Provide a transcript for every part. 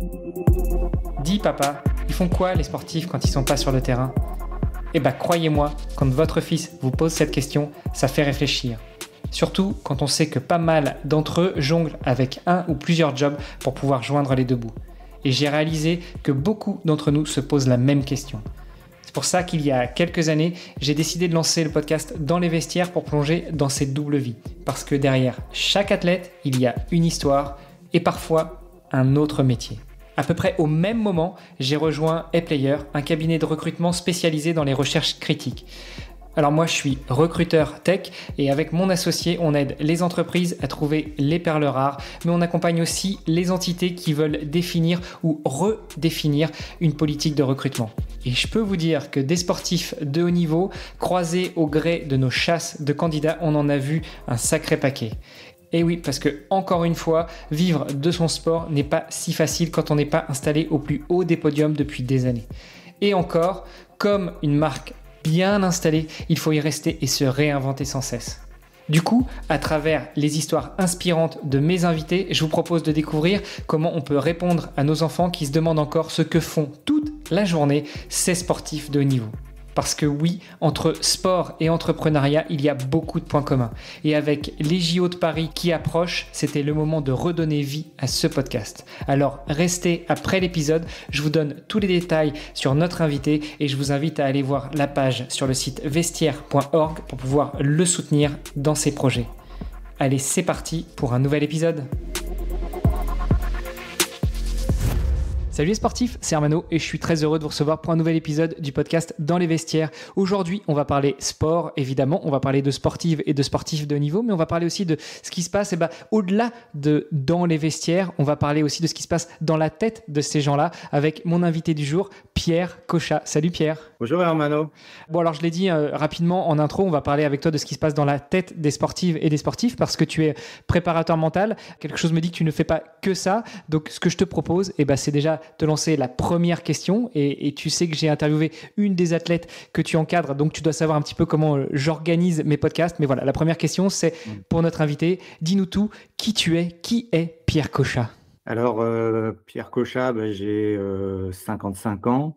Dis papa, ils font quoi les sportifs quand ils sont pas sur le terrain ? Eh ben croyez-moi, quand votre fils vous pose cette question, ça fait réfléchir. Surtout quand on sait que pas mal d'entre eux jonglent avec un ou plusieurs jobs pour pouvoir joindre les deux bouts. Et j'ai réalisé que beaucoup d'entre nous se posent la même question. C'est pour ça qu'il y a quelques années, j'ai décidé de lancer le podcast Dans les vestiaires pour plonger dans cette double vie. Parce que derrière chaque athlète, il y a une histoire et parfois un autre métier. À peu près au même moment, j'ai rejoint ePlayer, un cabinet de recrutement spécialisé dans les recherches critiques. Alors moi, je suis recruteur tech et avec mon associé, on aide les entreprises à trouver les perles rares, mais on accompagne aussi les entités qui veulent définir ou redéfinir une politique de recrutement. Et je peux vous dire que des sportifs de haut niveau, croisés au gré de nos chasses de candidats, on en a vu un sacré paquet. Et oui, parce que, encore une fois, vivre de son sport n'est pas si facile quand on n'est pas installé au plus haut des podiums depuis des années. Et encore, comme une marque bien installée, il faut y rester et se réinventer sans cesse. Du coup, à travers les histoires inspirantes de mes invités, je vous propose de découvrir comment on peut répondre à nos enfants qui se demandent encore ce que font toute la journée ces sportifs de haut niveau. Parce que oui, entre sport et entrepreneuriat, il y a beaucoup de points communs. Et avec les JO de Paris qui approchent, c'était le moment de redonner vie à ce podcast. Alors restez après l'épisode, je vous donne tous les détails sur notre invité et je vous invite à aller voir la page sur le site vestiaire.org pour pouvoir le soutenir dans ses projets. Allez, c'est parti pour un nouvel épisode. Salut les sportifs, c'est Armano et je suis très heureux de vous recevoir pour un nouvel épisode du podcast Dans les vestiaires. Aujourd'hui, on va parler sport, évidemment, on va parler de sportives et de sportifs de haut niveau, mais on va parler aussi de ce qui se passe au-delà de dans les vestiaires. On va parler aussi de ce qui se passe dans la tête de ces gens-là avec mon invité du jour, Pierre Cochat. Salut Pierre. Bonjour Armano. Bon alors je l'ai dit rapidement en intro, on va parler avec toi de ce qui se passe dans la tête des sportives et des sportifs parce que tu es préparateur mental. Quelque chose me dit que tu ne fais pas que ça. Donc ce que je te propose, c'est déjà te lancer la première question et tu sais que j'ai interviewé une des athlètes que tu encadres, donc tu dois savoir un petit peu comment j'organise mes podcasts. Mais voilà, la première question, c'est pour notre invité. Dis-nous tout, qui tu es, qui est Pierre Cochat ? Alors, Pierre Cochat, j'ai 55 ans,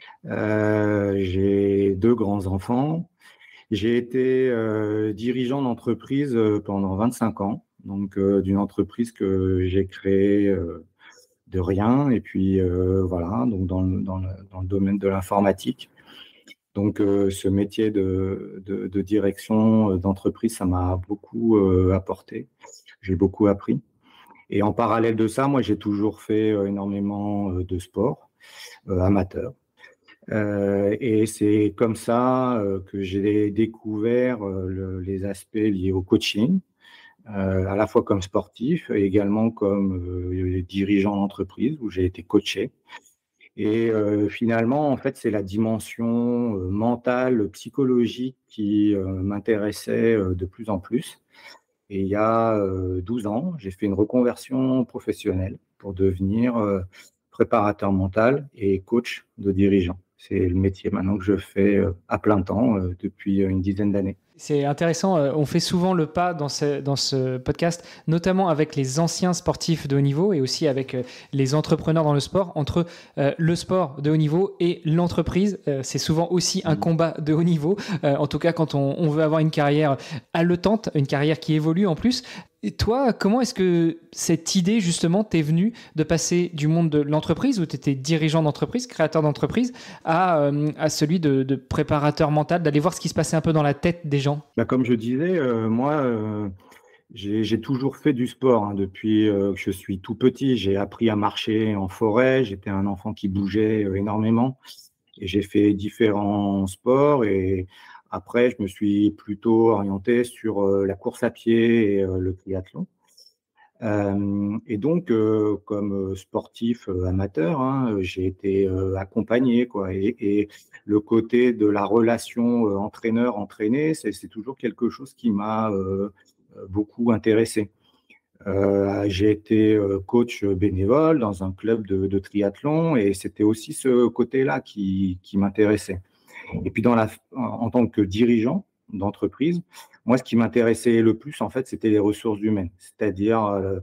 j'ai 2 grands-enfants. J'ai été dirigeant d'entreprise pendant 25 ans, donc d'une entreprise que j'ai créée de rien, et puis voilà, donc dans le domaine de l'informatique. Donc ce métier de direction d'entreprise, ça m'a beaucoup apporté, j'ai beaucoup appris. Et en parallèle de ça, moi j'ai toujours fait énormément de sport amateur. Et c'est comme ça que j'ai découvert les aspects liés au coaching, à la fois comme sportif et également comme dirigeant d'entreprise où j'ai été coaché. Et finalement, en fait, c'est la dimension mentale, psychologique qui m'intéressait de plus en plus. Et il y a 12 ans, j'ai fait une reconversion professionnelle pour devenir préparateur mental et coach de dirigeants. C'est le métier maintenant que je fais à plein temps depuis une dizaine d'années. C'est intéressant, on fait souvent le pas dans ce podcast, notamment avec les anciens sportifs de haut niveau et aussi avec les entrepreneurs dans le sport, entre le sport de haut niveau et l'entreprise. C'est souvent aussi un combat de haut niveau, en tout cas quand on veut avoir une carrière haletante, une carrière qui évolue en plus. Et toi, comment est-ce que cette idée, justement, t'est venue de passer du monde de l'entreprise, où tu étais dirigeant d'entreprise, créateur d'entreprise, à celui de préparateur mental, d'aller voir ce qui se passait un peu dans la tête des gens ? Comme je disais, moi, j'ai toujours fait du sport depuis que je suis tout petit. J'ai appris à marcher en forêt, j'étais un enfant qui bougeait énormément et j'ai fait différents sports et après, je me suis plutôt orienté sur la course à pied et le triathlon. Et donc, comme sportif amateur, j'ai été accompagné, quoi. Et le côté de la relation entraîneur-entraîné, c'est toujours quelque chose qui m'a beaucoup intéressé. J'ai été coach bénévole dans un club de triathlon et c'était aussi ce côté-là qui m'intéressait. Et puis, en tant que dirigeant d'entreprise, moi, ce qui m'intéressait le plus, en fait, c'était les ressources humaines, c'est-à-dire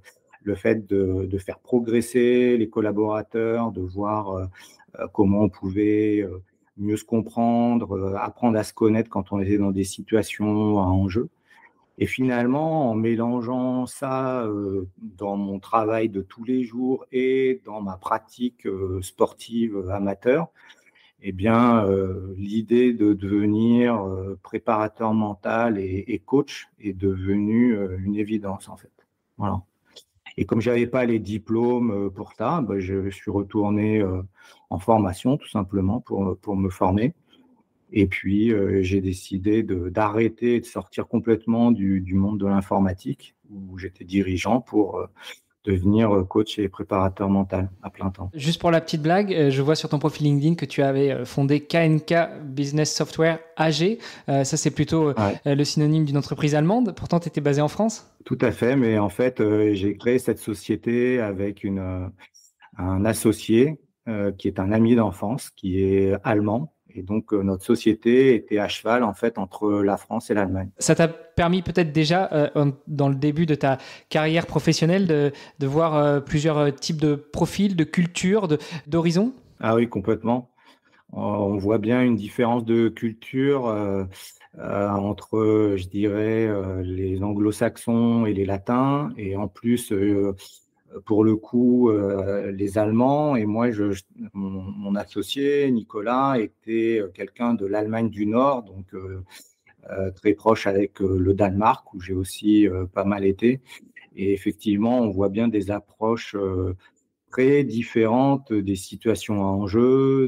le fait de faire progresser les collaborateurs, de voir comment on pouvait mieux se comprendre, apprendre à se connaître quand on était dans des situations à enjeu. Et finalement, en mélangeant ça dans mon travail de tous les jours et dans ma pratique sportive amateur, eh bien, l'idée de devenir préparateur mental et coach est devenue une évidence, en fait. Voilà. Et comme je n'avais pas les diplômes pour ça, bah, je suis retourné en formation, tout simplement, pour me former. Et puis, j'ai décidé d'arrêter et de sortir complètement du monde de l'informatique, où j'étais dirigeant, pour devenir coach et préparateur mental à plein temps. Juste pour la petite blague, je vois sur ton profil LinkedIn que tu avais fondé KNK Business Software AG. Ça, c'est plutôt le synonyme d'une entreprise allemande. Pourtant, tu étais basé en France ? Tout à fait, mais en fait, j'ai créé cette société avec un associé qui est un ami d'enfance, qui est allemand. Et donc, notre société était à cheval, en fait, entre la France et l'Allemagne. Ça t'a permis peut-être déjà, dans le début de ta carrière professionnelle, de voir plusieurs types de profils, de cultures, d'horizons ? Ah oui, complètement. On voit bien une différence de culture entre, je dirais, les anglo-saxons et les latins. Et en plus, pour le coup, les Allemands. Et moi, mon associé, Nicolas, était quelqu'un de l'Allemagne du Nord, donc très proche avec le Danemark, où j'ai aussi pas mal été. Et effectivement, on voit bien des approches très différentes des situations à enjeu,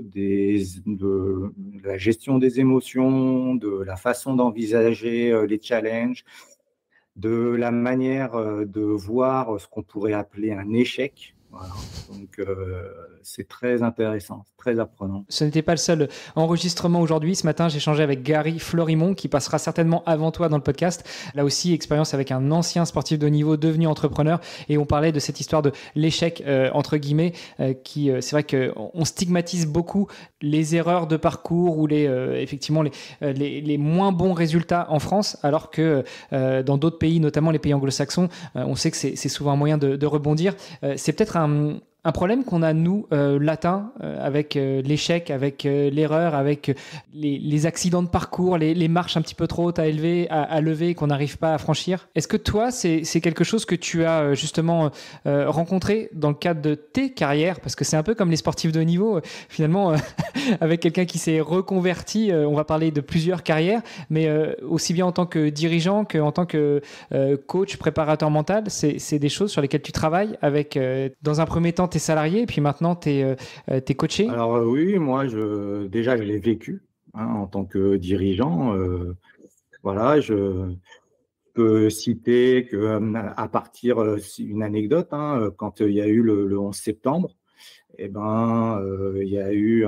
de la gestion des émotions, de la façon d'envisager les challenges, de la manière de voir ce qu'on pourrait appeler un échec. Voilà. Donc, c'est très intéressant, très apprenant. Ce n'était pas le seul enregistrement aujourd'hui. Ce matin, j'ai échangé avec Gary Florimond, qui passera certainement avant toi dans le podcast. Là aussi, expérience avec un ancien sportif de haut niveau devenu entrepreneur. Et on parlait de cette histoire de l'échec, entre guillemets, qui, c'est vrai qu'on stigmatise beaucoup les erreurs de parcours ou effectivement les moins bons résultats en France, alors que dans d'autres pays, notamment les pays anglo-saxons, on sait que c'est souvent un moyen de rebondir. C'est peut-être un problème qu'on a, nous, latins, avec l'échec, avec l'erreur, avec les accidents de parcours, les marches un petit peu trop hautes à lever, qu'on n'arrive pas à franchir. Est-ce que toi, c'est quelque chose que tu as justement rencontré dans le cadre de tes carrières ? Parce que c'est un peu comme les sportifs de haut niveau, finalement, avec quelqu'un qui s'est reconverti, on va parler de plusieurs carrières, mais aussi bien en tant que dirigeant qu'en tant que coach, préparateur mental, c'est des choses sur lesquelles tu travailles avec, dans un premier temps, tes salariés, et puis maintenant, t'es coaché ? Alors oui, moi, déjà, je l'ai vécu en tant que dirigeant. Voilà, je peux citer à partir une anecdote, quand il y a eu le 11 septembre, eh ben, il y a eu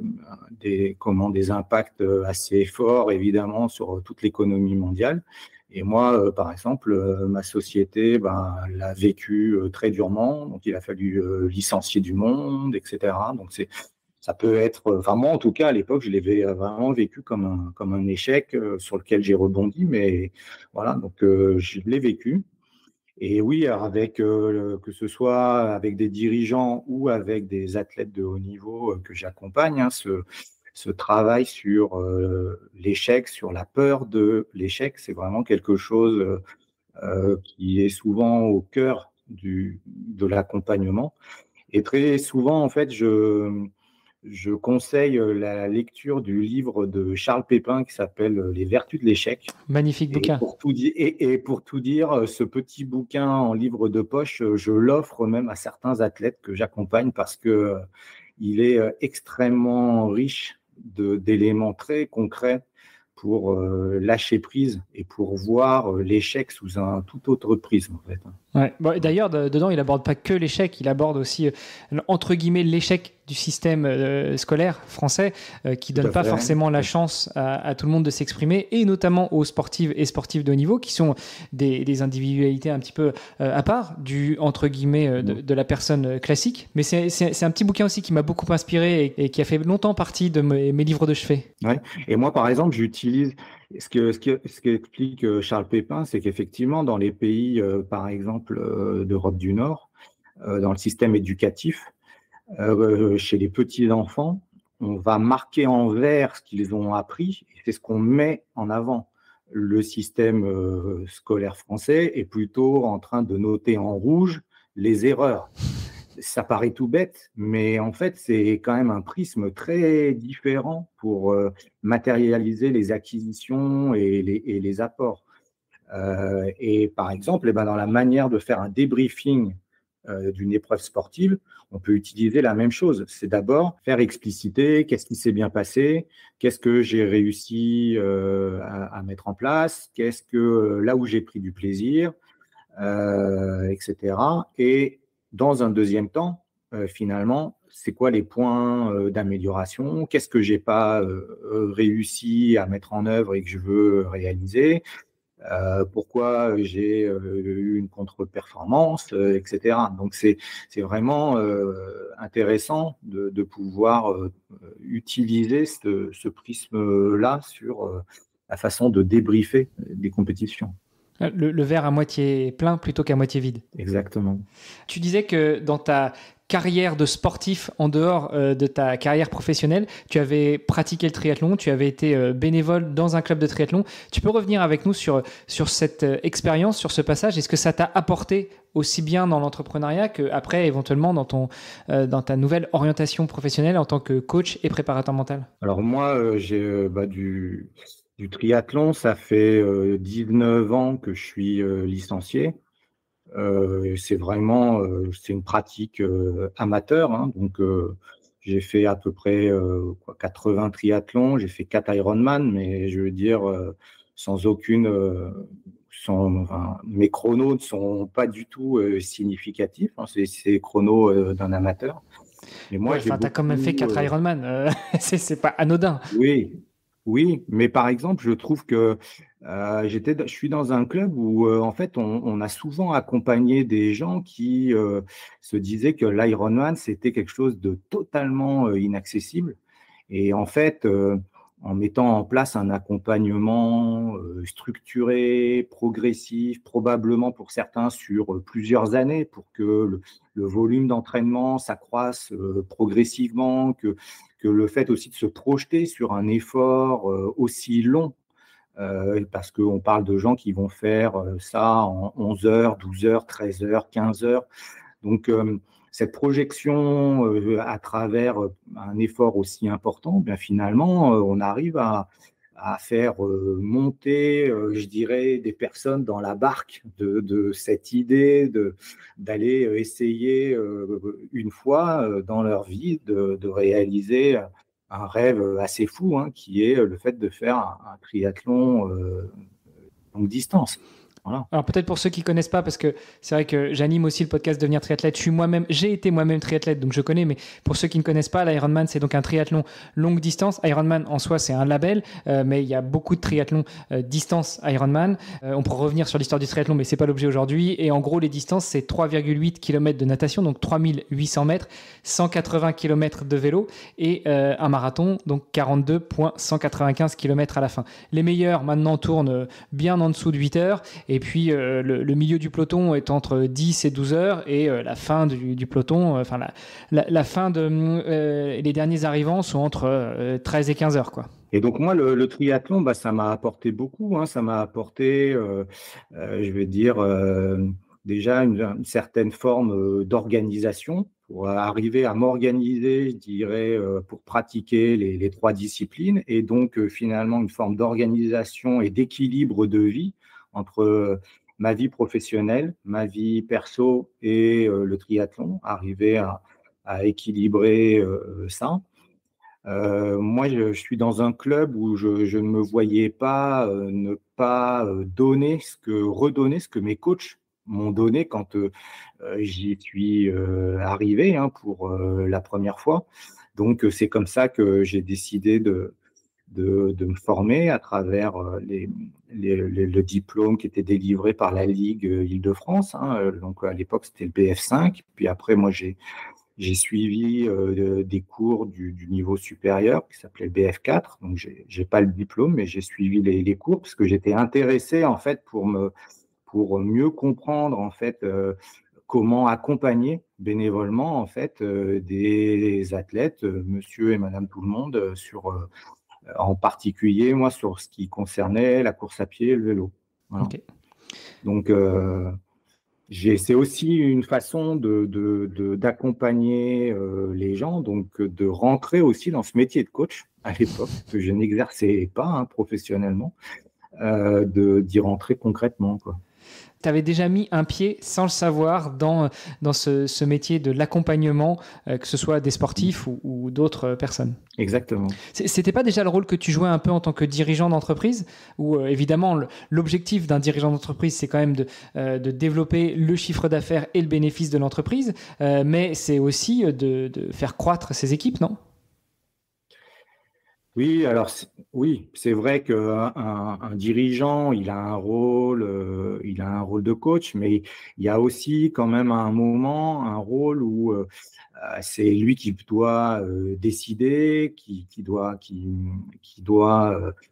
des impacts assez forts, évidemment, sur toute l'économie mondiale. Et moi, par exemple, ma société l'a vécu très durement. Donc, il a fallu licencier du monde, etc. Donc, ça peut être… Enfin, moi, en tout cas, à l'époque, je l'ai vraiment vécu comme un échec sur lequel j'ai rebondi. Mais voilà, donc je l'ai vécu. Et oui, avec que ce soit avec des dirigeants ou avec des athlètes de haut niveau que j'accompagne, ce travail sur l'échec, sur la peur de l'échec, c'est vraiment quelque chose qui est souvent au cœur de l'accompagnement. Et très souvent, en fait, je conseille la lecture du livre de Charles Pépin qui s'appelle « Les vertus de l'échec ». Magnifique bouquin. Et pour tout dire, ce petit bouquin en livre de poche, je l'offre même à certains athlètes que j'accompagne parce qu'il est extrêmement riche d'éléments très concrets pour lâcher prise et pour voir l'échec sous un tout autre prisme, en fait. Ouais. Bon, d'ailleurs, dedans, il aborde pas que l'échec, il aborde aussi, entre guillemets, l'échec du système scolaire français qui donne pas forcément la chance à tout le monde de s'exprimer, et notamment aux sportives et sportifs de haut niveau qui sont des individualités un petit peu à part du, entre guillemets, de la personne classique. Mais c'est un petit bouquin aussi qui m'a beaucoup inspiré et qui a fait longtemps partie de mes livres de chevet. Ouais. Et moi, par exemple, j'utilise Ce qu'explique Charles Pépin, c'est qu'effectivement, dans les pays, par exemple, d'Europe du Nord, dans le système éducatif, chez les petits enfants, on va marquer en vert ce qu'ils ont appris, et c'est ce qu'on met en avant. Le système scolaire français est plutôt en train de noter en rouge les erreurs. Ça paraît tout bête, mais en fait, c'est quand même un prisme très différent pour matérialiser les acquisitions et les apports. Et par exemple, dans la manière de faire un débriefing d'une épreuve sportive, on peut utiliser la même chose. C'est d'abord faire expliciter qu'est-ce qui s'est bien passé, qu'est-ce que j'ai réussi à mettre en place, qu'est-ce que là où j'ai pris du plaisir, etc. Et dans un deuxième temps, finalement, c'est quoi les points d'amélioration, qu'est-ce que j'ai pas réussi à mettre en œuvre et que je veux réaliser, pourquoi j'ai eu une contre-performance, etc. Donc, c'est vraiment intéressant de pouvoir utiliser ce prisme-là sur la façon de débriefer des compétitions. Le verre à moitié plein plutôt qu'à moitié vide. Exactement. Tu disais que dans ta carrière de sportif, en dehors de ta carrière professionnelle, tu avais pratiqué le triathlon, tu avais été bénévole dans un club de triathlon. Tu peux revenir avec nous sur cette expérience, sur ce passage? Est-ce que ça t'a apporté aussi bien dans l'entrepreneuriat qu'après, éventuellement, dans ta nouvelle orientation professionnelle en tant que coach et préparateur mental? Alors moi, j'ai du triathlon, ça fait 19 ans que je suis licencié. C'est vraiment c'est une pratique amateur, hein, donc j'ai fait à peu près 80 triathlons, j'ai fait 4 Ironman, mais je veux dire sans aucune enfin, mes chronos ne sont pas du tout significatifs, hein, c'est les chronos d'un amateur. Mais moi, Ouais, enfin, tu as quand même fait 4 Ironman, c'est pas anodin. Oui, oui, mais par exemple, je trouve que je suis dans un club où en fait on a souvent accompagné des gens qui se disaient que l'Ironman c'était quelque chose de totalement inaccessible. Et en fait, en mettant en place un accompagnement structuré, progressif, probablement pour certains sur plusieurs années, pour que le volume d'entraînement s'accroisse progressivement, que le fait aussi de se projeter sur un effort aussi long, parce qu'on parle de gens qui vont faire ça en 11 heures, 12 heures, 13 heures, 15 heures. Donc, cette projection à travers un effort aussi important, bien finalement, on arrive à faire monter, je dirais, des personnes dans la barque de cette idée d'aller essayer une fois dans leur vie de réaliser un rêve assez fou, hein, qui est le fait de faire un triathlon longue distance. Voilà. Alors peut-être pour ceux qui connaissent pas, parce que c'est vrai que j'anime aussi le podcast Devenir triathlète. J'ai été moi-même triathlète, donc je connais. Mais pour ceux qui ne connaissent pas, l'Ironman c'est donc un triathlon longue distance. Ironman en soi c'est un label, mais il y a beaucoup de triathlons distance Ironman. On pourra revenir sur l'histoire du triathlon, mais c'est pas l'objet aujourd'hui. Et en gros les distances c'est 3,8 km de natation, donc 3800 mètres, 180 km de vélo et un marathon, donc 42,195 km à la fin. Les meilleurs maintenant tournent bien en dessous de 8 heures. Et puis, le milieu du peloton est entre 10 et 12 heures et la fin du peloton, enfin la fin les derniers arrivants sont entre 13 et 15 heures, quoi. Et donc moi, le triathlon, ça m'a apporté beaucoup, hein. Ça m'a apporté, je vais dire, déjà une certaine forme d'organisation pour arriver à m'organiser, je dirais, pour pratiquer les 3 disciplines. Et donc, finalement, une forme d'organisation et d'équilibre de vie entre ma vie professionnelle, ma vie perso et le triathlon, arriver à équilibrer ça. Moi, je suis dans un club où je ne me voyais pas ne pas redonner ce que mes coachs m'ont donné quand j'y suis arrivé, hein, pour la première fois. Donc, c'est comme ça que j'ai décidé de me former à travers le diplôme qui était délivré par la Ligue Île-de-France, hein. Donc, à l'époque, c'était le BF5. Puis après, moi, j'ai J'ai suivi des cours du niveau supérieur qui s'appelait BF4. Donc, j'ai pas le diplôme, mais j'ai suivi les cours parce que j'étais intéressé en fait pour mieux comprendre en fait comment accompagner bénévolement en fait des athlètes, monsieur et madame tout le monde, en particulier moi sur ce qui concernait la course à pied et le vélo. Voilà. Ok. Donc c'est aussi une façon d'accompagner les gens, donc de rentrer aussi dans ce métier de coach à l'époque que je n'exerçais pas professionnellement, d'y rentrer concrètement, quoi. Tu avais déjà mis un pied, sans le savoir, dans ce métier de l'accompagnement, que ce soit des sportifs ou d'autres personnes. Exactement. C'était pas déjà le rôle que tu jouais un peu en tant que dirigeant d'entreprise, où évidemment l'objectif d'un dirigeant d'entreprise, c'est quand même de développer le chiffre d'affaires et le bénéfice de l'entreprise, mais c'est aussi de faire croître ses équipes, non? Oui, alors oui, c'est vrai qu'un dirigeant, il a un rôle de coach, mais il y a aussi quand même à un moment un rôle où c'est lui qui doit décider, qui doit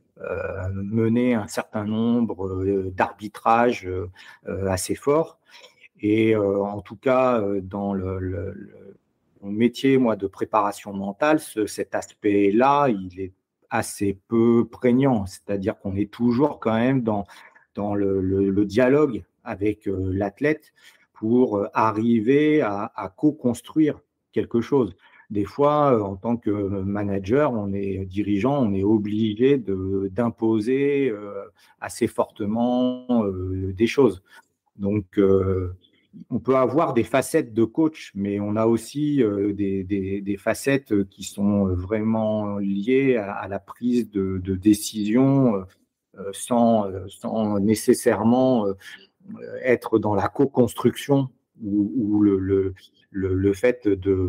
mener un certain nombre d'arbitrages assez forts. Et en tout cas, dans mon métier, moi, de préparation mentale, cet aspect-là, il est assez peu prégnant. C'est-à-dire qu'on est toujours quand même dans le dialogue avec l'athlète pour arriver à co-construire quelque chose. Des fois, en tant que manager, on est dirigeant, on est obligé d'imposer assez fortement des choses. Donc, on peut avoir des facettes de coach, mais on a aussi des facettes qui sont vraiment liées à la prise de décision sans nécessairement être dans la co-construction ou le fait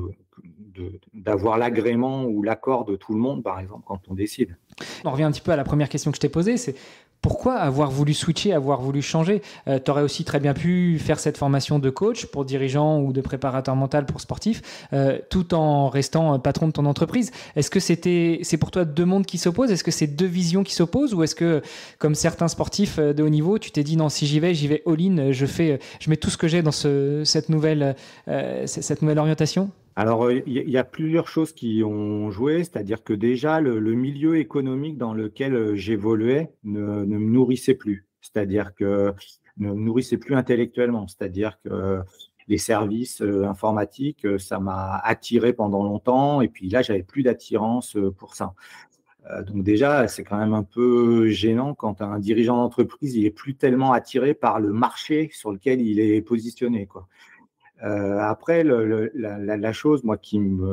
d'avoir l'agrément ou l'accord de tout le monde, par exemple, quand on décide. On revient un petit peu à la première question que je t'ai posée, c'est pourquoi avoir voulu switcher, avoir voulu changer? Tu aurais aussi très bien pu faire cette formation de coach pour dirigeant ou de préparateur mental pour sportif, tout en restant patron de ton entreprise. Est-ce que c'est pour toi deux mondes qui s'opposent? Est-ce que c'est deux visions qui s'opposent? Ou est-ce que, comme certains sportifs de haut niveau, tu t'es dit non, si j'y vais all-in, je mets tout ce que j'ai dans cette nouvelle orientation? Alors, il y a plusieurs choses qui ont joué, c'est-à-dire que déjà, le milieu économique dans lequel j'évoluais ne me nourrissait plus, c'est-à-dire que ne me nourrissait plus intellectuellement, c'est-à-dire que les services informatiques, ça m'a attiré pendant longtemps, et puis là, j'avais plus d'attirance pour ça. Donc déjà, c'est quand même un peu gênant quand un dirigeant d'entreprise, il est plus tellement attiré par le marché sur lequel il est positionné, quoi. Après, la chose, moi,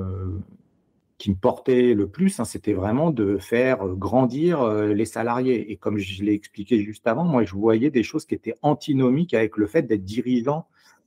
qui me portait le plus, c'était vraiment de faire grandir les salariés. Et comme je l'ai expliqué juste avant, moi, je voyais des choses qui étaient antinomiques avec le fait d'être dirigeant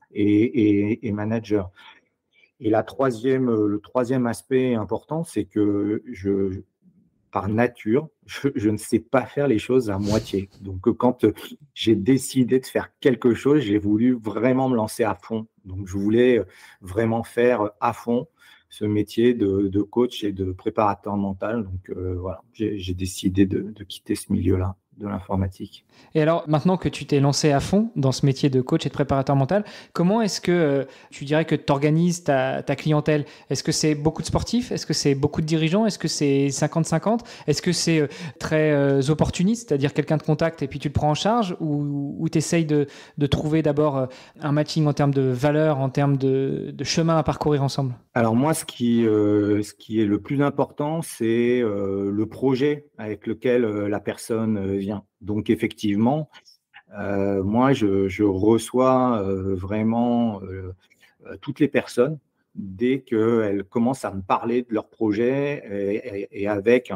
et manager. Et le troisième aspect important, c'est que par nature, je ne sais pas faire les choses à moitié. Donc, quand j'ai décidé de faire quelque chose, j'ai voulu vraiment me lancer à fond. Donc, je voulais vraiment faire à fond ce métier de coach et de préparateur mental. Donc, voilà, j'ai décidé de quitter ce milieu-là de l'informatique. Et alors, maintenant que tu t'es lancé à fond dans ce métier de coach et de préparateur mental, comment est-ce que tu dirais que tu organises ta clientèle? Est-ce que c'est beaucoup de sportifs? Est-ce que c'est beaucoup de dirigeants? Est-ce que c'est 50-50? Est-ce que c'est très opportuniste, c'est-à-dire quelqu'un te contacte et puis tu le prends en charge? Ou tu essayes de trouver d'abord un matching en termes de valeur, en termes de chemin à parcourir ensemble? Alors moi, ce qui est le plus important, c'est le projet avec lequel la personne vient. Donc effectivement, moi, je reçois vraiment toutes les personnes dès qu'elles commencent à me parler de leur projet et avec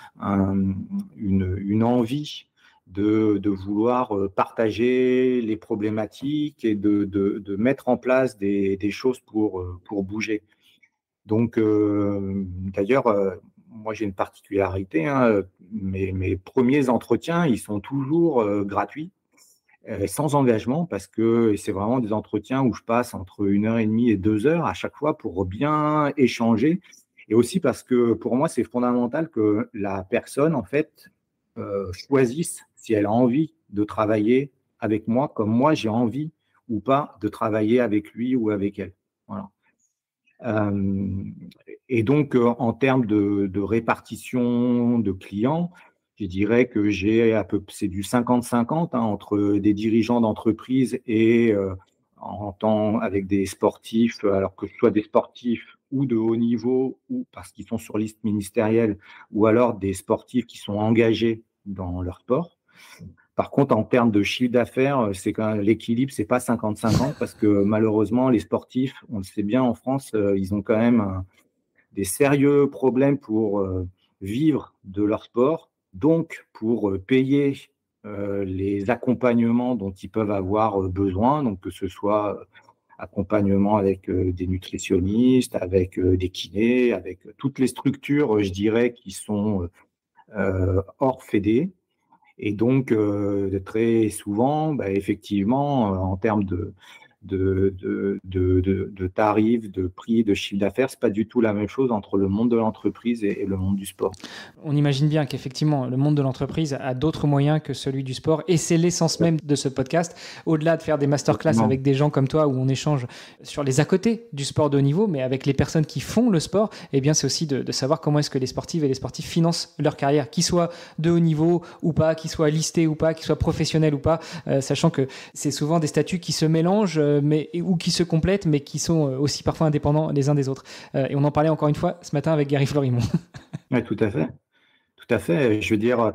une envie de vouloir partager les problématiques et de mettre en place des choses pour bouger. Donc, d'ailleurs, moi, j'ai une particularité, mes premiers entretiens, ils sont toujours gratuits. sans engagement, parce que c'est vraiment des entretiens où je passe entre 1 heure et demie et 2 heures à chaque fois pour bien échanger. Et aussi parce que pour moi, c'est fondamental que la personne, en fait, choisisse si elle a envie de travailler avec moi, comme moi j'ai envie ou pas de travailler avec lui ou avec elle. Voilà. Euh, et donc, en termes de répartition de clients, je dirais que c'est du 50-50 entre des dirigeants d'entreprise et avec des sportifs, alors que ce soit des sportifs ou de haut niveau, ou parce qu'ils sont sur liste ministérielle, ou alors des sportifs qui sont engagés dans leur sport. Par contre, en termes de chiffre d'affaires, c'est quand même l'équilibre, c'est pas 50-50 parce que malheureusement, les sportifs, on le sait bien en France, ils ont quand même des sérieux problèmes pour vivre de leur sport, donc pour payer les accompagnements dont ils peuvent avoir besoin, donc que ce soit accompagnement avec des nutritionnistes, avec des kinés, avec toutes les structures, je dirais, qui sont hors fédé. Et donc, très souvent, bah, effectivement, en termes de tarifs, de prix, de chiffre d'affaires, c'est pas du tout la même chose entre le monde de l'entreprise et le monde du sport. On imagine bien qu'effectivement, le monde de l'entreprise a d'autres moyens que celui du sport. Et c'est l'essence même de ce podcast. Au-delà de faire des masterclass avec des gens comme toi où on échange sur les à côté du sport de haut niveau, mais avec les personnes qui font le sport, eh bien, c'est aussi de savoir comment est-ce que les sportives et les sportifs financent leur carrière, qu'ils soient de haut niveau ou pas, qu'ils soient listés ou pas, qu'ils soient professionnels ou pas, sachant que c'est souvent des statuts qui se mélangent ou qui se complètent, mais qui sont aussi parfois indépendants les uns des autres. Et on en parlait encore une fois ce matin avec Gary Florimond. Oui, tout à fait. Tout à fait. Je veux dire,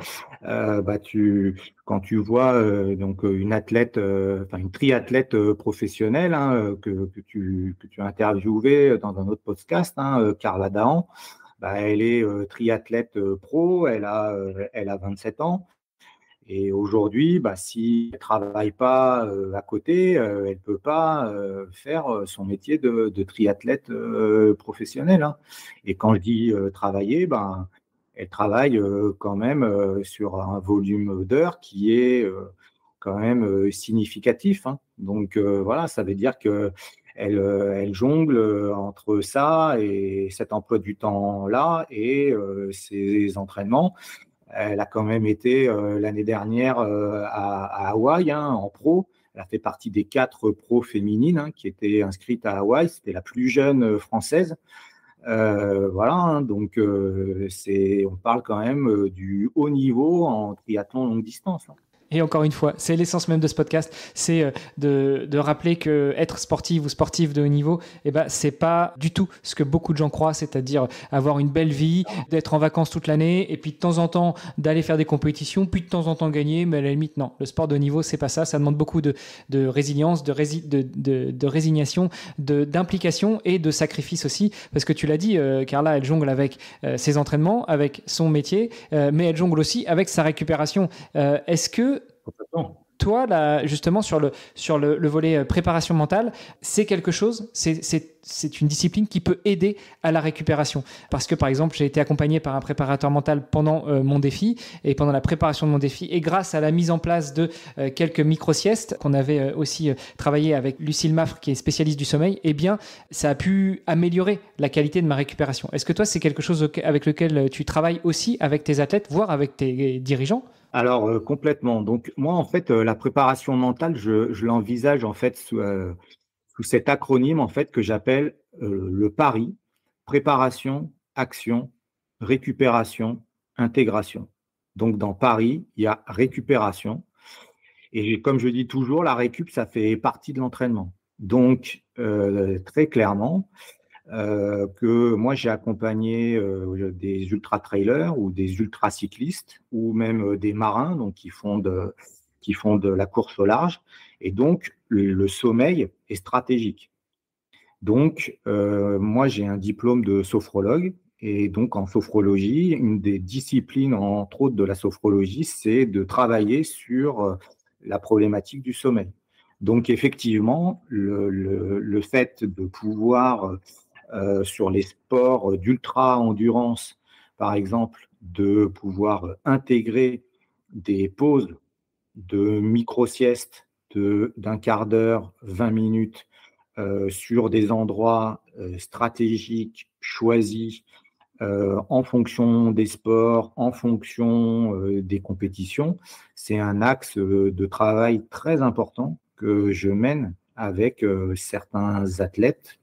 quand tu vois donc une athlète, une triathlète professionnelle que tu as interviewée dans un autre podcast, Carla Dahan, elle est triathlète pro, elle a 27 ans. Et aujourd'hui, si elle ne travaille pas à côté, elle ne peut pas faire son métier de triathlète professionnel. Et quand je dis travailler, elle travaille quand même sur un volume d'heures qui est quand même significatif. Donc voilà, ça veut dire que elle jongle entre ça et cet emploi du temps-là et ses entraînements. Elle a quand même été l'année dernière à Hawaï en pro. Elle a fait partie des 4 pros féminines qui étaient inscrites à Hawaï. C'était la plus jeune française. Voilà, donc on parle quand même du haut niveau en triathlon longue distance. Et encore une fois, c'est l'essence même de ce podcast, c'est de rappeler que être sportif ou sportif de haut niveau, c'est pas du tout ce que beaucoup de gens croient, c'est-à-dire avoir une belle vie, d'être en vacances toute l'année, et puis de temps en temps d'aller faire des compétitions, puis de temps en temps gagner, mais à la limite, non. Le sport de haut niveau, c'est pas ça. Ça demande beaucoup de résilience, de résignation, d'implication et de sacrifice aussi, parce que tu l'as dit, Carla, elle jongle avec ses entraînements, avec son métier, mais elle jongle aussi avec sa récupération. Est-ce que toi, là, justement, sur le volet préparation mentale, c'est quelque chose, c'est une discipline qui peut aider à la récupération. Parce que, par exemple, j'ai été accompagné par un préparateur mental pendant mon défi et pendant la préparation de mon défi. Et grâce à la mise en place de quelques micro-siestes qu'on avait aussi travaillé avec Lucille Maffre, qui est spécialiste du sommeil, eh bien, ça a pu améliorer la qualité de ma récupération. Est-ce que toi, c'est quelque chose avec lequel tu travailles aussi avec tes athlètes, voire avec tes dirigeants ? Alors, complètement. Donc, moi, en fait, la préparation mentale, je l'envisage en fait sous cet acronyme en fait que j'appelle le PARI: préparation, action, récupération, intégration. Donc, dans PARI, il y a récupération. Et comme je dis toujours, la récup, ça fait partie de l'entraînement. Donc, très clairement, que moi j'ai accompagné des ultra-trailers ou des ultra-cyclistes ou même des marins donc qui font de la course au large. Et donc, le sommeil est stratégique. Donc, moi j'ai un diplôme de sophrologue. Et donc, en sophrologie, une des disciplines, entre autres de la sophrologie, c'est de travailler sur la problématique du sommeil. Donc, effectivement, le fait de pouvoir sur les sports d'ultra-endurance, par exemple, de pouvoir intégrer des pauses de micro-siestes d'un quart d'heure, 20 minutes sur des endroits stratégiques choisis en fonction des sports, en fonction des compétitions. C'est un axe de travail très important que je mène avec certains athlètes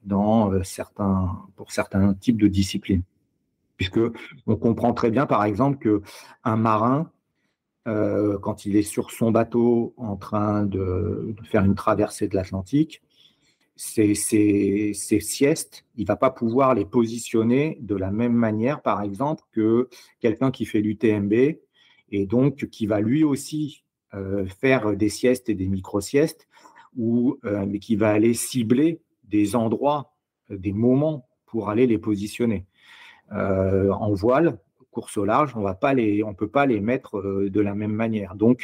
pour certains types de disciplines. Puisque on comprend très bien, par exemple, qu'un marin, quand il est sur son bateau en train de faire une traversée de l'Atlantique, ces siestes, il ne va pas pouvoir les positionner de la même manière, par exemple, que quelqu'un qui fait l'UTMB et donc qui va lui aussi faire des siestes et des micro-siestes, mais qui va aller cibler des endroits, des moments pour aller les positionner. En voile, course au large, on ne peut pas les mettre de la même manière. Donc,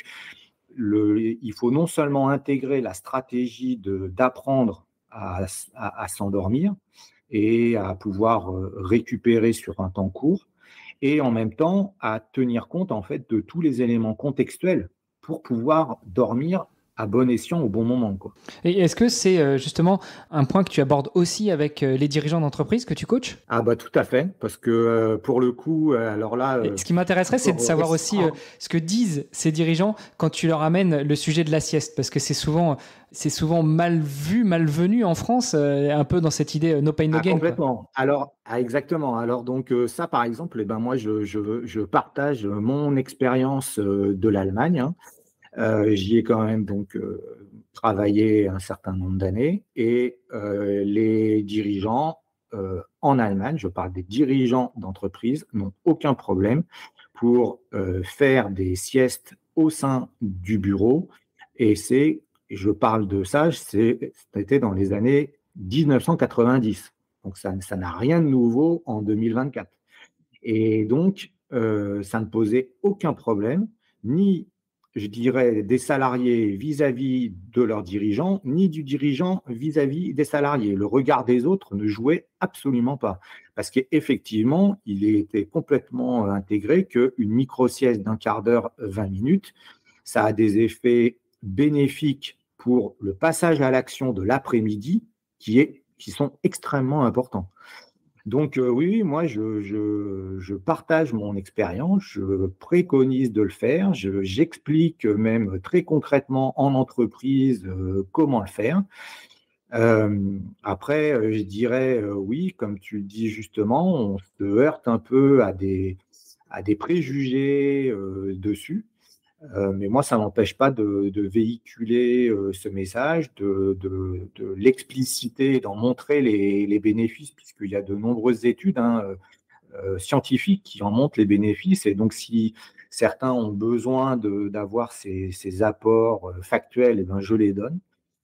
il faut non seulement intégrer la stratégie d'apprendre à s'endormir et à pouvoir récupérer sur un temps court, et en même temps à tenir compte en fait de tous les éléments contextuels pour pouvoir dormir à bon escient au bon moment, quoi. Et est-ce que c'est justement un point que tu abordes aussi avec les dirigeants d'entreprise que tu coaches? Ah bah tout à fait, parce que pour le coup, alors là… ce qui m'intéresserait, c'est de savoir aussi ce que disent ces dirigeants quand tu leur amènes le sujet de la sieste, parce que c'est souvent mal vu, malvenu en France, un peu dans cette idée no pain no gain. Complètement. Quoi. Alors, exactement. Alors donc ça, par exemple, moi, je partage mon expérience de l'Allemagne. Hein. J'y ai quand même donc travaillé un certain nombre d'années et les dirigeants en Allemagne, je parle des dirigeants d'entreprise, n'ont aucun problème pour faire des siestes au sein du bureau. Et je parle de ça, c'était dans les années 1990. Donc ça n'a rien de nouveau en 2024. Et donc, ça ne posait aucun problème, ni, je dirais, des salariés vis-à-vis de leurs dirigeants, ni du dirigeant vis-à-vis des salariés. Le regard des autres ne jouait absolument pas. Parce qu'effectivement, il était complètement intégré qu'une micro-sieste d'un quart d'heure, 20 minutes, ça a des effets bénéfiques pour le passage à l'action de l'après-midi qui sont extrêmement importants. Donc oui, moi je partage mon expérience, je préconise de le faire, j'explique même très concrètement en entreprise comment le faire. Après, je dirais oui, comme tu le dis justement, on se heurte un peu à des préjugés dessus. Mais moi, ça ne m'empêche pas de véhiculer ce message, de l'expliciter, d'en montrer les bénéfices, puisqu'il y a de nombreuses études scientifiques qui en montrent les bénéfices. Et donc, si certains ont besoin d'avoir ces apports factuels, eh ben, je les donne.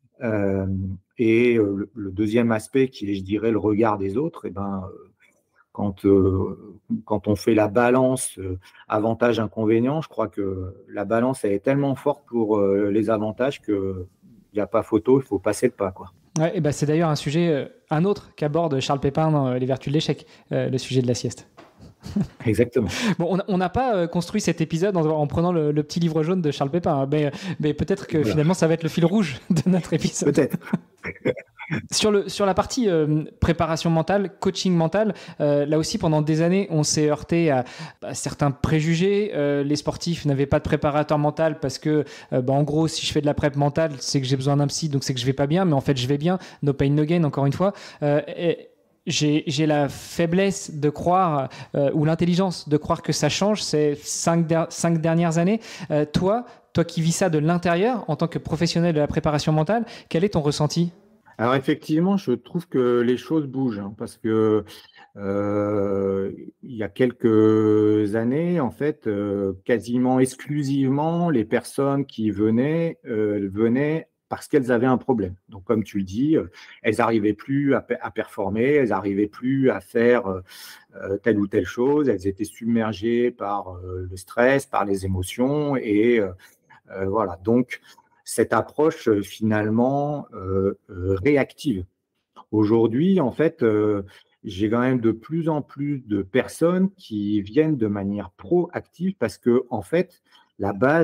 Et le deuxième aspect, qui est, je dirais, le regard des autres, eh ben, quand on fait la balance avantages-inconvénients, je crois que la balance elle est tellement forte pour les avantages qu'il n'y a pas photo, il faut passer le pas, quoi. Ouais, et ben c'est d'ailleurs un sujet, un autre qu'aborde Charles Pépin dans Les Vertus de l'échec, le sujet de la sieste. Exactement. Bon, on n'a pas construit cet épisode en prenant le petit livre jaune de Charles Pépin, mais peut-être que finalement ça va être le fil rouge de notre épisode. Peut-être. Sur la partie préparation mentale, coaching mental, là aussi pendant des années on s'est heurté à certains préjugés. Les sportifs n'avaient pas de préparateur mental parce que en gros si je fais de la prep mentale c'est que j'ai besoin d'un psy, donc c'est que je vais pas bien, mais en fait je vais bien, no pain no gain encore une fois. J'ai la faiblesse de croire ou l'intelligence de croire que ça change ces 5 dernières années. Toi qui vis ça de l'intérieur en tant que professionnel de la préparation mentale, quel est ton ressenti ? Alors effectivement, je trouve que les choses bougent parce que il y a quelques années, en fait, quasiment exclusivement, les personnes qui venaient parce qu'elles avaient un problème. Donc, comme tu le dis, elles n'arrivaient plus à performer, elles n'arrivaient plus à faire telle ou telle chose, elles étaient submergées par le stress, par les émotions et voilà. Donc, cette approche finalement réactive. Aujourd'hui, en fait, j'ai quand même de plus en plus de personnes qui viennent de manière proactive parce que, en fait, la base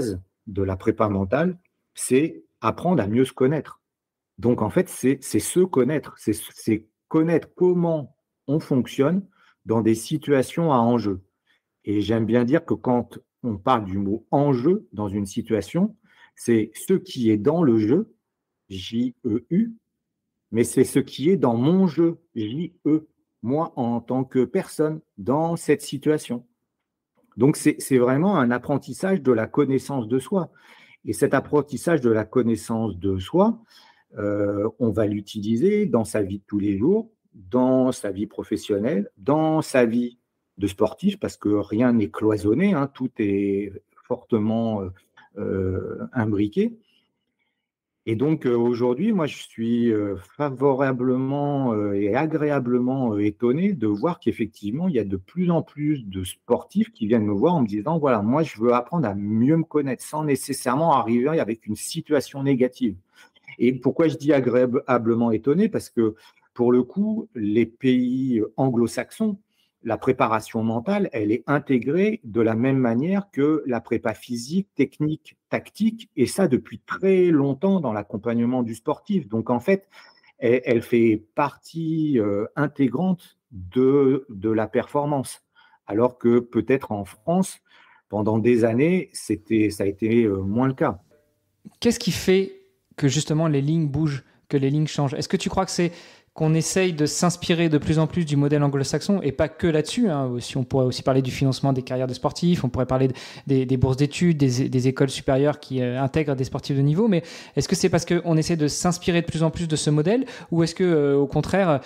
de la prépa mentale, c'est apprendre à mieux se connaître. Donc, en fait, c'est se connaître, c'est connaître comment on fonctionne dans des situations à enjeu. Et j'aime bien dire que quand on parle du mot enjeu dans une situation, c'est ce qui est dans le jeu, J-E-U, mais c'est ce qui est dans mon jeu, J-E, moi en tant que personne dans cette situation. Donc, c'est vraiment un apprentissage de la connaissance de soi. Et cet apprentissage de la connaissance de soi, on va l'utiliser dans sa vie de tous les jours, dans sa vie professionnelle, dans sa vie de sportif, parce que rien n'est cloisonné, hein, tout est fortement imbriqué. Et donc aujourd'hui, moi, je suis favorablement et agréablement étonné de voir qu'effectivement, il y a de plus en plus de sportifs qui viennent me voir en me disant, voilà, moi, je veux apprendre à mieux me connaître sans nécessairement arriver avec une situation négative. Et pourquoi je dis agréablement étonné? Parce que pour le coup, les pays anglo-saxons, la préparation mentale, elle est intégrée de la même manière que la prépa physique, technique, tactique, et ça depuis très longtemps dans l'accompagnement du sportif. Donc en fait, elle fait partie intégrante de la performance. Alors que peut-être en France, pendant des années, ça a été moins le cas. Qu'est-ce qui fait que justement les lignes bougent, que les lignes changent? Est-ce que tu crois que c'est qu'on essaye de s'inspirer de plus en plus du modèle anglo-saxon, et pas que là-dessus, hein. Si on pourrait aussi parler du financement des carrières de sportifs, on pourrait parler des bourses d'études, des écoles supérieures qui intègrent des sportifs de niveau, mais est-ce que c'est parce qu'on essaie de s'inspirer de plus en plus de ce modèle, ou est-ce que au contraire,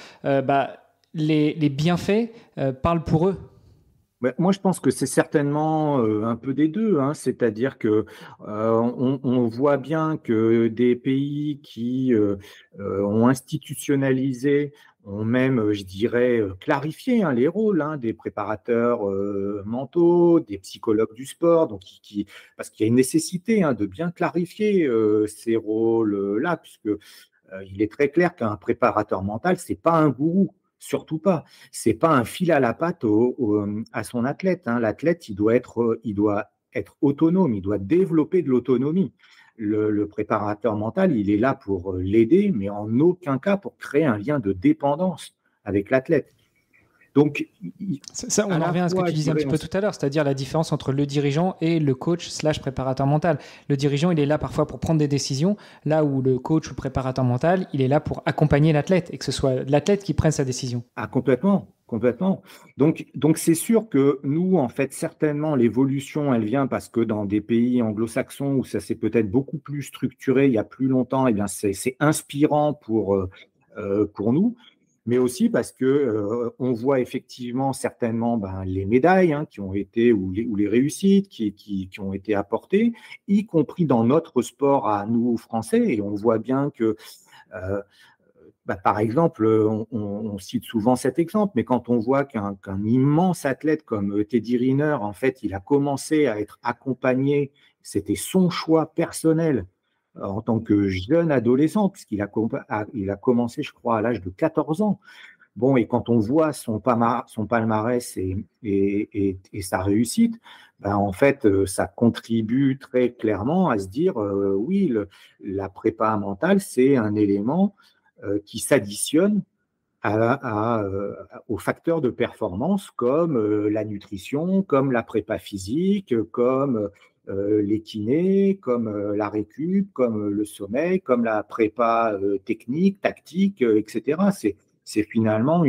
les bienfaits parlent pour eux? Moi, je pense que c'est certainement un peu des deux, hein. C'est-à-dire que on voit bien que des pays qui ont institutionnalisé, ont même, je dirais, clarifié, hein, les rôles, hein, des préparateurs mentaux, des psychologues du sport, donc parce qu'il y a une nécessité, hein, de bien clarifier ces rôles-là, puisque il est très clair qu'un préparateur mental, c'est pas un gourou. Surtout pas. C'est pas un fil à la patte à son athlète, hein. L'athlète, il doit être autonome, il doit développer de l'autonomie. Le préparateur mental, il est là pour l'aider, mais en aucun cas pour créer un lien de dépendance avec l'athlète. Donc, ça, on en revient à ce que tu disais un petit peu tout à l'heure, c'est-à-dire la différence entre le dirigeant et le coach / préparateur mental. Le dirigeant, il est là parfois pour prendre des décisions, là où le coach ou le préparateur mental, il est là pour accompagner l'athlète et que ce soit l'athlète qui prenne sa décision. Ah, complètement, complètement. Donc c'est sûr que nous, en fait, certainement, l'évolution, elle vient parce que dans des pays anglo-saxons où ça s'est peut-être beaucoup plus structuré il y a plus longtemps, eh bien, c'est inspirant pour nous. Mais aussi parce que on voit effectivement certainement les médailles, hein, qui ont été ou les réussites qui ont été apportées, y compris dans notre sport à nous Français. Et on voit bien que, par exemple, on cite souvent cet exemple, mais quand on voit qu'un immense athlète comme Teddy Riner, en fait, il a commencé à être accompagné, c'était son choix personnel en tant que jeune adolescent, puisqu'il a commencé, je crois, à l'âge de 14 ans. Bon, et quand on voit son palmarès et sa réussite, en fait, ça contribue très clairement à se dire, oui, la prépa mentale, c'est un élément qui s'additionne aux facteurs de performance comme la nutrition, comme la prépa physique, comme les kinés, comme la récup, comme le sommeil, comme la prépa technique, tactique, etc. C'est finalement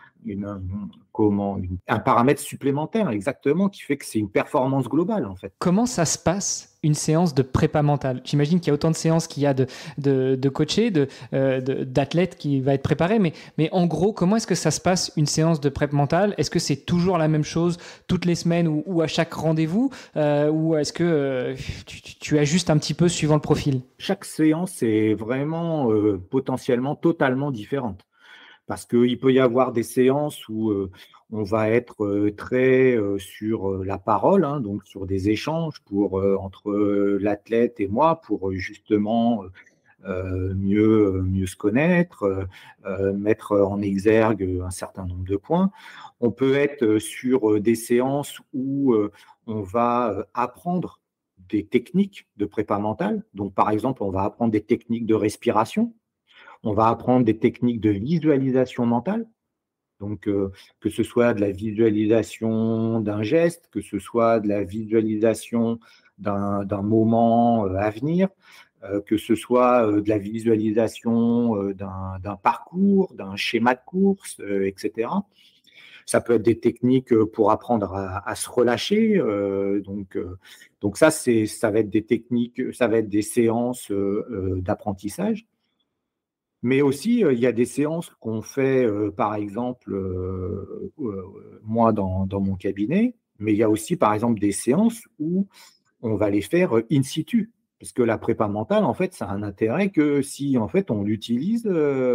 un paramètre supplémentaire, exactement, qui fait que c'est une performance globale, en fait. Comment ça se passe, une séance de prépa mentale? J'imagine qu'il y a autant de séances qu'il y a de coachés, d'athlètes qui va être préparé, mais en gros, comment est-ce que ça se passe, une séance de prépa mentale? Est-ce que c'est toujours la même chose toutes les semaines ou à chaque rendez-vous, ou est-ce que tu ajustes un petit peu suivant le profil? Chaque séance est vraiment potentiellement totalement différente. Parce qu'il peut y avoir des séances où on va être très sur la parole, hein, donc sur des échanges entre l'athlète et moi pour justement mieux se connaître, mettre en exergue un certain nombre de points. On peut être sur des séances où on va apprendre des techniques de prépa mentale. Donc, par exemple, on va apprendre des techniques de respiration, on va apprendre des techniques de visualisation mentale. Donc, que ce soit de la visualisation d'un geste, que ce soit de la visualisation d'un moment à venir, que ce soit de la visualisation d'un parcours, d'un schéma de course, etc. Ça peut être des techniques pour apprendre à se relâcher. Donc ça va être des techniques, ça va être des séances d'apprentissage. Mais aussi, il y a des séances qu'on fait, par exemple, moi dans mon cabinet, mais il y a aussi, par exemple, des séances où on va les faire in situ. Parce que la prépa mentale, en fait, ça a un intérêt que si, en fait, on l'utilise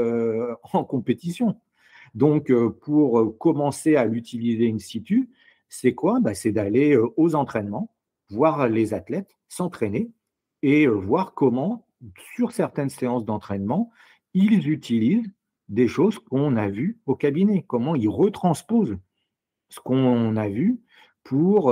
en compétition. Donc, pour commencer à l'utiliser in situ, c'est quoi? Bah, c'est d'aller aux entraînements, voir les athlètes s'entraîner et voir comment, sur certaines séances d'entraînement, ils utilisent des choses qu'on a vues au cabinet, comment ils retransposent ce qu'on a vu pour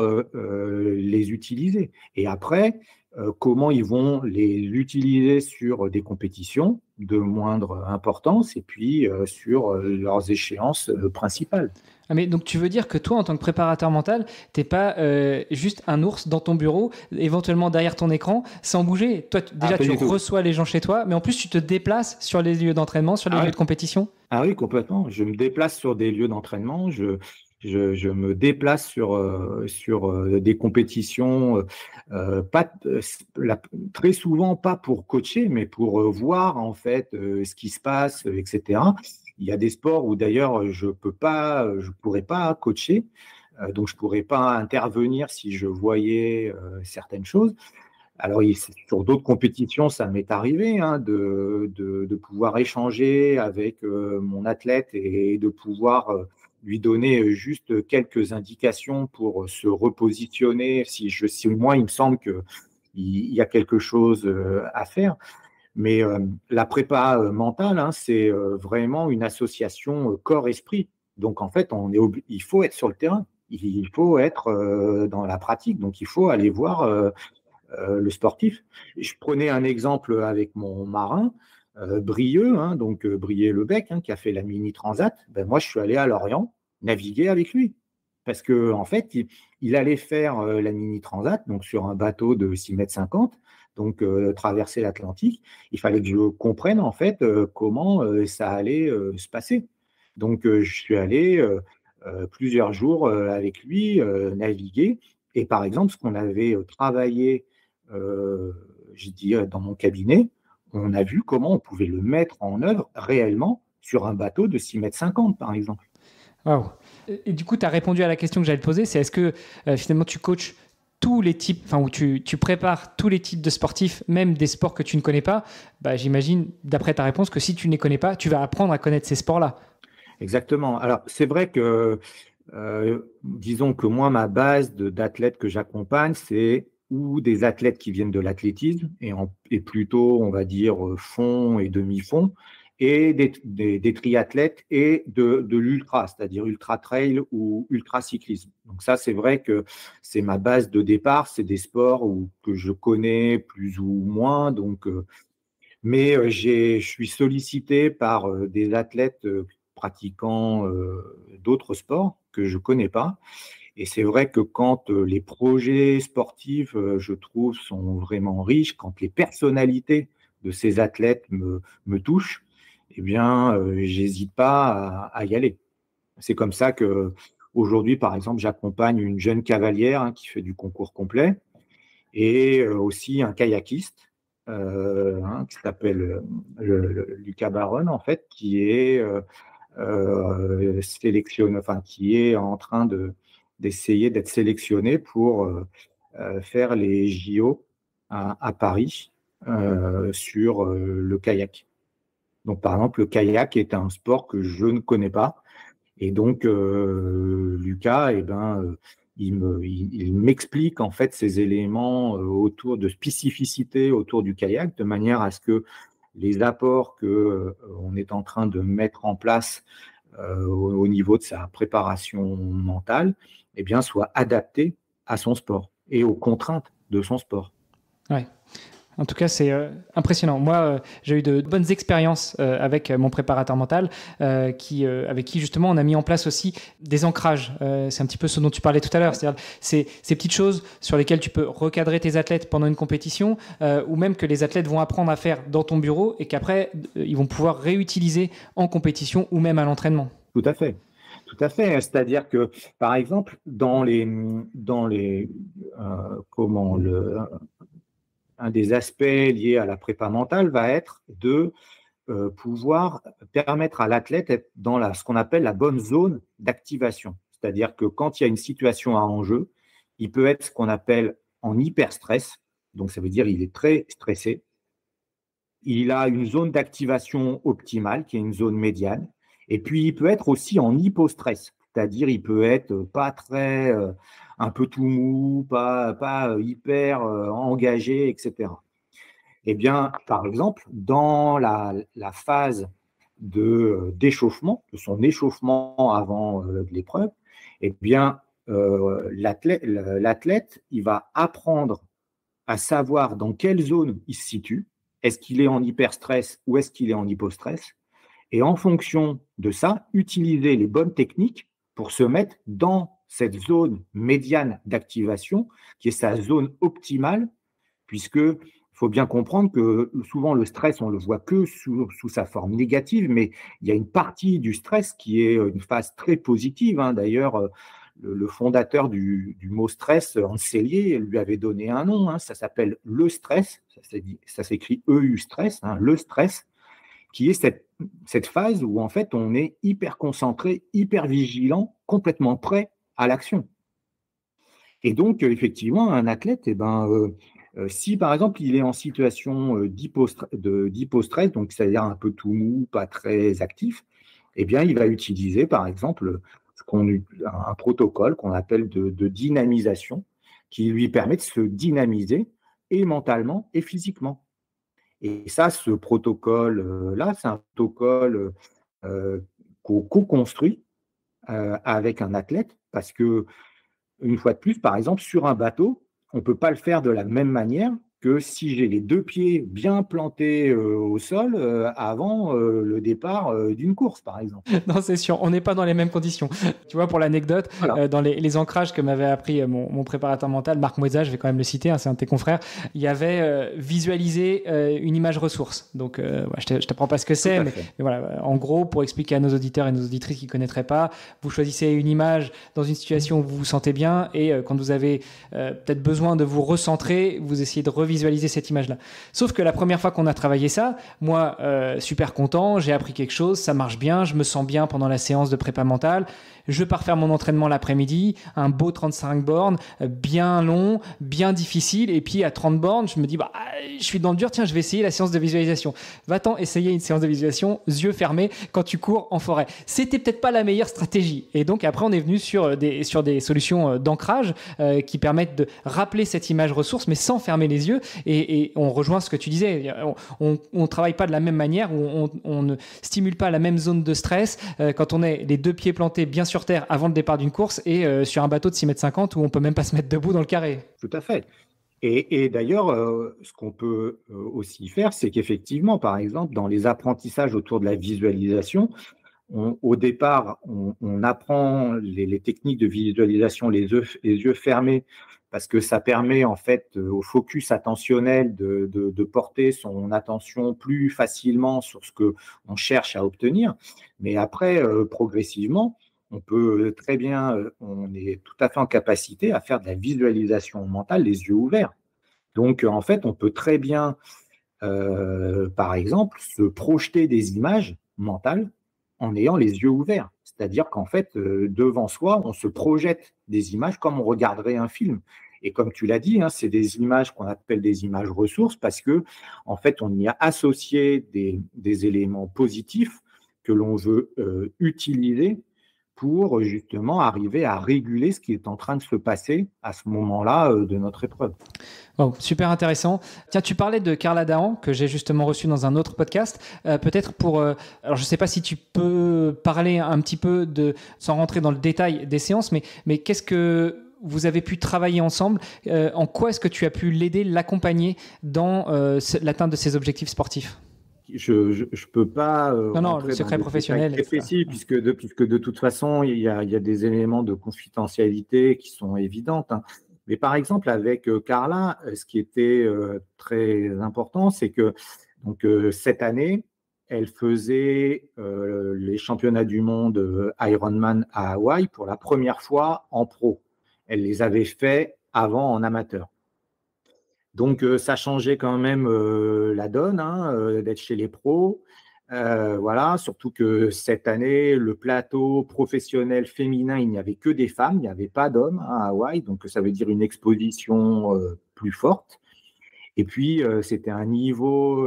les utiliser. Et après, comment ils vont les utiliser sur des compétitions de moindre importance et puis sur leurs échéances principales. Ah, mais donc tu veux dire que toi, en tant que préparateur mental, t'es pas juste un ours dans ton bureau, éventuellement derrière ton écran, sans bouger. Toi, déjà, tu reçois les gens chez toi, mais en plus, tu te déplaces sur les lieux d'entraînement, sur les lieux de compétition. Ah oui, complètement. Je me déplace sur des lieux d'entraînement. Je me déplace sur des compétitions, pas, très souvent pas pour coacher, mais pour voir en fait ce qui se passe, etc. Il y a des sports où d'ailleurs je pourrais pas coacher, donc je pourrais pas intervenir si je voyais certaines choses. Alors, sur d'autres compétitions, ça m'est arrivé de pouvoir échanger avec mon athlète et de pouvoir lui donner juste quelques indications pour se repositionner si moi, il me semble qu'il y a quelque chose à faire. Mais la prépa mentale, c'est vraiment une association corps-esprit. Donc, en fait, il faut être sur le terrain, il faut être dans la pratique. Donc, il faut aller voir le sportif. Je prenais un exemple avec mon marin, Brieux, donc Brieux-le-Bec, qui a fait la Mini Transat. Ben, moi, je suis allé à Lorient naviguer avec lui. Parce qu'en fait, il allait faire la Mini Transat, donc sur un bateau de 6,50 m, donc traverser l'Atlantique. Il fallait que je comprenne en fait comment ça allait se passer. Donc, je suis allé plusieurs jours avec lui naviguer. Et par exemple, ce qu'on avait travaillé j'ai dit dans mon cabinet, on a vu comment on pouvait le mettre en œuvre réellement sur un bateau de 6,50 m, par exemple. Wow. Et du coup, tu as répondu à la question que j'allais te poser, c'est est-ce que finalement tu coaches tous les types, enfin, où tu prépares tous les types de sportifs, même des sports que tu ne connais pas? Bah, j'imagine, d'après ta réponse, que si tu ne les connais pas, tu vas apprendre à connaître ces sports-là. Exactement. Alors, c'est vrai que, disons que moi, ma base d'athlètes que j'accompagne, c'est ou des athlètes qui viennent de l'athlétisme et plutôt, on va dire, fond et demi-fond, et des triathlètes et de l'ultra, c'est-à-dire ultra trail ou ultra cyclisme. Donc ça, c'est vrai que c'est ma base de départ, c'est des sports que je connais plus ou moins, donc mais je suis sollicité par des athlètes pratiquant d'autres sports que je ne connais pas. Et c'est vrai que quand les projets sportifs, je trouve, sont vraiment riches, quand les personnalités de ces athlètes me touchent, eh bien, j'hésite pas à y aller. C'est comme ça que aujourd'hui, par exemple, j'accompagne une jeune cavalière qui fait du concours complet et aussi un kayakiste qui s'appelle Lucas Baron, en fait, qui est qui est en train d'essayer d'être sélectionné pour faire les JO à Paris sur le kayak. Donc, par exemple, le kayak est un sport que je ne connais pas. Et donc, Lucas, il m'explique en fait ces éléments autour de spécificité autour du kayak, de manière à ce que les apports qu'on est en train de mettre en place au niveau de sa préparation mentale, soient adaptés à son sport et aux contraintes de son sport. Ouais. En tout cas, c'est impressionnant. Moi, j'ai eu de bonnes expériences avec mon préparateur mental, avec qui justement on a mis en place aussi des ancrages. C'est un petit peu ce dont tu parlais tout à l'heure, c'est-à-dire ces petites choses sur lesquelles tu peux recadrer tes athlètes pendant une compétition, ou même que les athlètes vont apprendre à faire dans ton bureau et qu'après ils vont pouvoir réutiliser en compétition ou même à l'entraînement. Tout à fait. Tout à fait. C'est-à-dire que, par exemple, un des aspects liés à la prépa mentale va être de pouvoir permettre à l'athlète d'être dans ce qu'on appelle la bonne zone d'activation. C'est-à-dire que quand il y a une situation à enjeu, il peut être ce qu'on appelle en hyperstress. Donc, ça veut dire qu'il est très stressé. Il a une zone d'activation optimale, qui est une zone médiane. Et puis, il peut être aussi en hypostress. C'est-à-dire, il peut être pas très, un peu tout mou, pas hyper engagé, etc. Eh bien, par exemple, dans la phase d'échauffement, de son échauffement avant l'épreuve, eh bien, l'athlète, il va apprendre à savoir dans quelle zone il se situe. Est-ce qu'il est en hyperstress ou est-ce qu'il est en hypostress? Et en fonction de ça, utiliser les bonnes techniques pour se mettre dans cette zone médiane d'activation, qui est sa zone optimale, puisque il faut bien comprendre que souvent le stress, on ne le voit que sous sa forme négative, mais il y a une partie du stress qui est une phase très positive. D'ailleurs, le fondateur du mot stress, Hans Selye, lui avait donné un nom. Ça s'appelle le stress. Ça s'écrit EU stress, le stress, qui est cette phase où en fait on est hyper concentré, hyper vigilant, complètement prêt à l'action. Et donc, effectivement, un athlète, si par exemple il est en situation d'hypostress, donc c'est-à-dire un peu tout mou, pas très actif, eh bien il va utiliser par exemple un protocole qu'on appelle de dynamisation, qui lui permet de se dynamiser et mentalement et physiquement. Et ça, ce protocole-là, c'est un protocole qu'on co-construit avec un athlète, parce que une fois de plus, par exemple, sur un bateau, on ne peut pas le faire de la même manière que si j'ai les 2 pieds bien plantés au sol avant le départ d'une course, par exemple. Non, c'est sûr, on n'est pas dans les mêmes conditions. Tu vois, pour l'anecdote, voilà. Dans les ancrages que m'avait appris mon préparateur mental, Marc Moueza, je vais quand même le citer, c'est un de tes confrères, il y avait visualisé une image ressource. Donc, je ne t'apprends pas ce que c'est, mais voilà, en gros, pour expliquer à nos auditeurs et nos auditrices qui ne connaîtraient pas, vous choisissez une image dans une situation où vous vous sentez bien et quand vous avez peut-être besoin de vous recentrer, vous essayez de revisualiser cette image-là. Sauf que la première fois qu'on a travaillé ça, moi, super content, j'ai appris quelque chose, ça marche bien, je me sens bien pendant la séance de prépa mentale, je pars faire mon entraînement l'après-midi, un beau 35 bornes, bien long, bien difficile, et puis à 30 bornes, je me dis, je suis dans le dur, tiens, je vais essayer la séance de visualisation. Va-t'en essayer une séance de visualisation, yeux fermés, quand tu cours en forêt. C'était peut-être pas la meilleure stratégie. Et donc après, on est venu sur des solutions d'ancrage qui permettent de rappeler cette image ressource, mais sans fermer les yeux. Et on rejoint ce que tu disais. On ne travaille pas de la même manière, on ne stimule pas la même zone de stress quand on est les 2 pieds plantés bien sur terre avant le départ d'une course et sur un bateau de 6,50 m où on ne peut même pas se mettre debout dans le carré. Tout à fait. Et d'ailleurs, ce qu'on peut aussi faire, c'est qu'effectivement, par exemple, dans les apprentissages autour de la visualisation, au départ, on apprend les techniques de visualisation les yeux fermés, parce que ça permet en fait au focus attentionnel de porter son attention plus facilement sur ce qu'on cherche à obtenir. Mais après, progressivement, on peut très bien, on est tout à fait en capacité à faire de la visualisation mentale les yeux ouverts. Donc, en fait, on peut très bien, par exemple, se projeter des images mentales en ayant les yeux ouverts. C'est-à-dire qu'en fait, devant soi, on se projette des images comme on regarderait un film. Et comme tu l'as dit, c'est des images qu'on appelle des images ressources parce que, en fait, on y a associé des éléments positifs que l'on veut utiliser pour justement arriver à réguler ce qui est en train de se passer à ce moment-là de notre épreuve. Oh, super intéressant. Tiens, tu parlais de Carla Dahan, que j'ai justement reçue dans un autre podcast. Peut-être alors je ne sais pas si tu peux parler un petit peu sans rentrer dans le détail des séances, mais vous avez pu travailler ensemble. En quoi est-ce que tu as pu l'aider, l'accompagner dans l'atteinte de ses objectifs sportifs? Je ne peux pas Non, le rentrer dans secret des professionnel, détails très etc. précis, puisque de toute façon, il y a des éléments de confidentialité qui sont évidents, hein. Mais par exemple, avec Carla, ce qui était très important, c'est que donc, cette année, elle faisait les championnats du monde Ironman à Hawaï pour la première fois en pro. Elle les avait faits avant en amateur. Donc, ça changeait quand même la donne, hein, d'être chez les pros. Voilà, surtout que cette année, le plateau professionnel féminin, il n'y avait que des femmes, il n'y avait pas d'hommes, hein, à Hawaï. Donc, ça veut dire une exposition plus forte. Et puis, c'était un niveau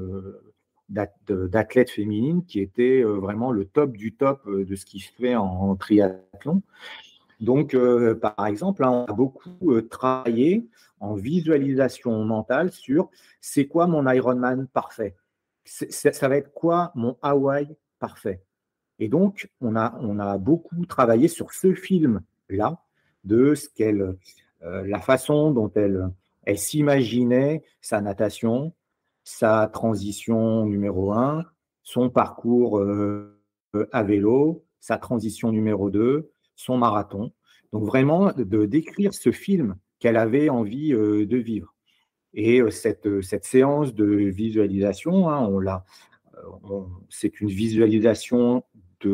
d'athlète féminine qui était vraiment le top du top de ce qui se fait en triathlon. Donc, par exemple, hein, on a beaucoup travaillé en visualisation mentale sur c'est quoi mon Ironman parfait? Ça va être quoi mon Hawaï parfait? Et donc, on a beaucoup travaillé sur ce film-là, de la façon dont elle s'imaginait sa natation, sa transition numéro un, son parcours à vélo, sa transition numéro 2, son marathon. Donc vraiment, de décrire ce film qu'elle avait envie de vivre. Et cette séance de visualisation, hein, c'est une visualisation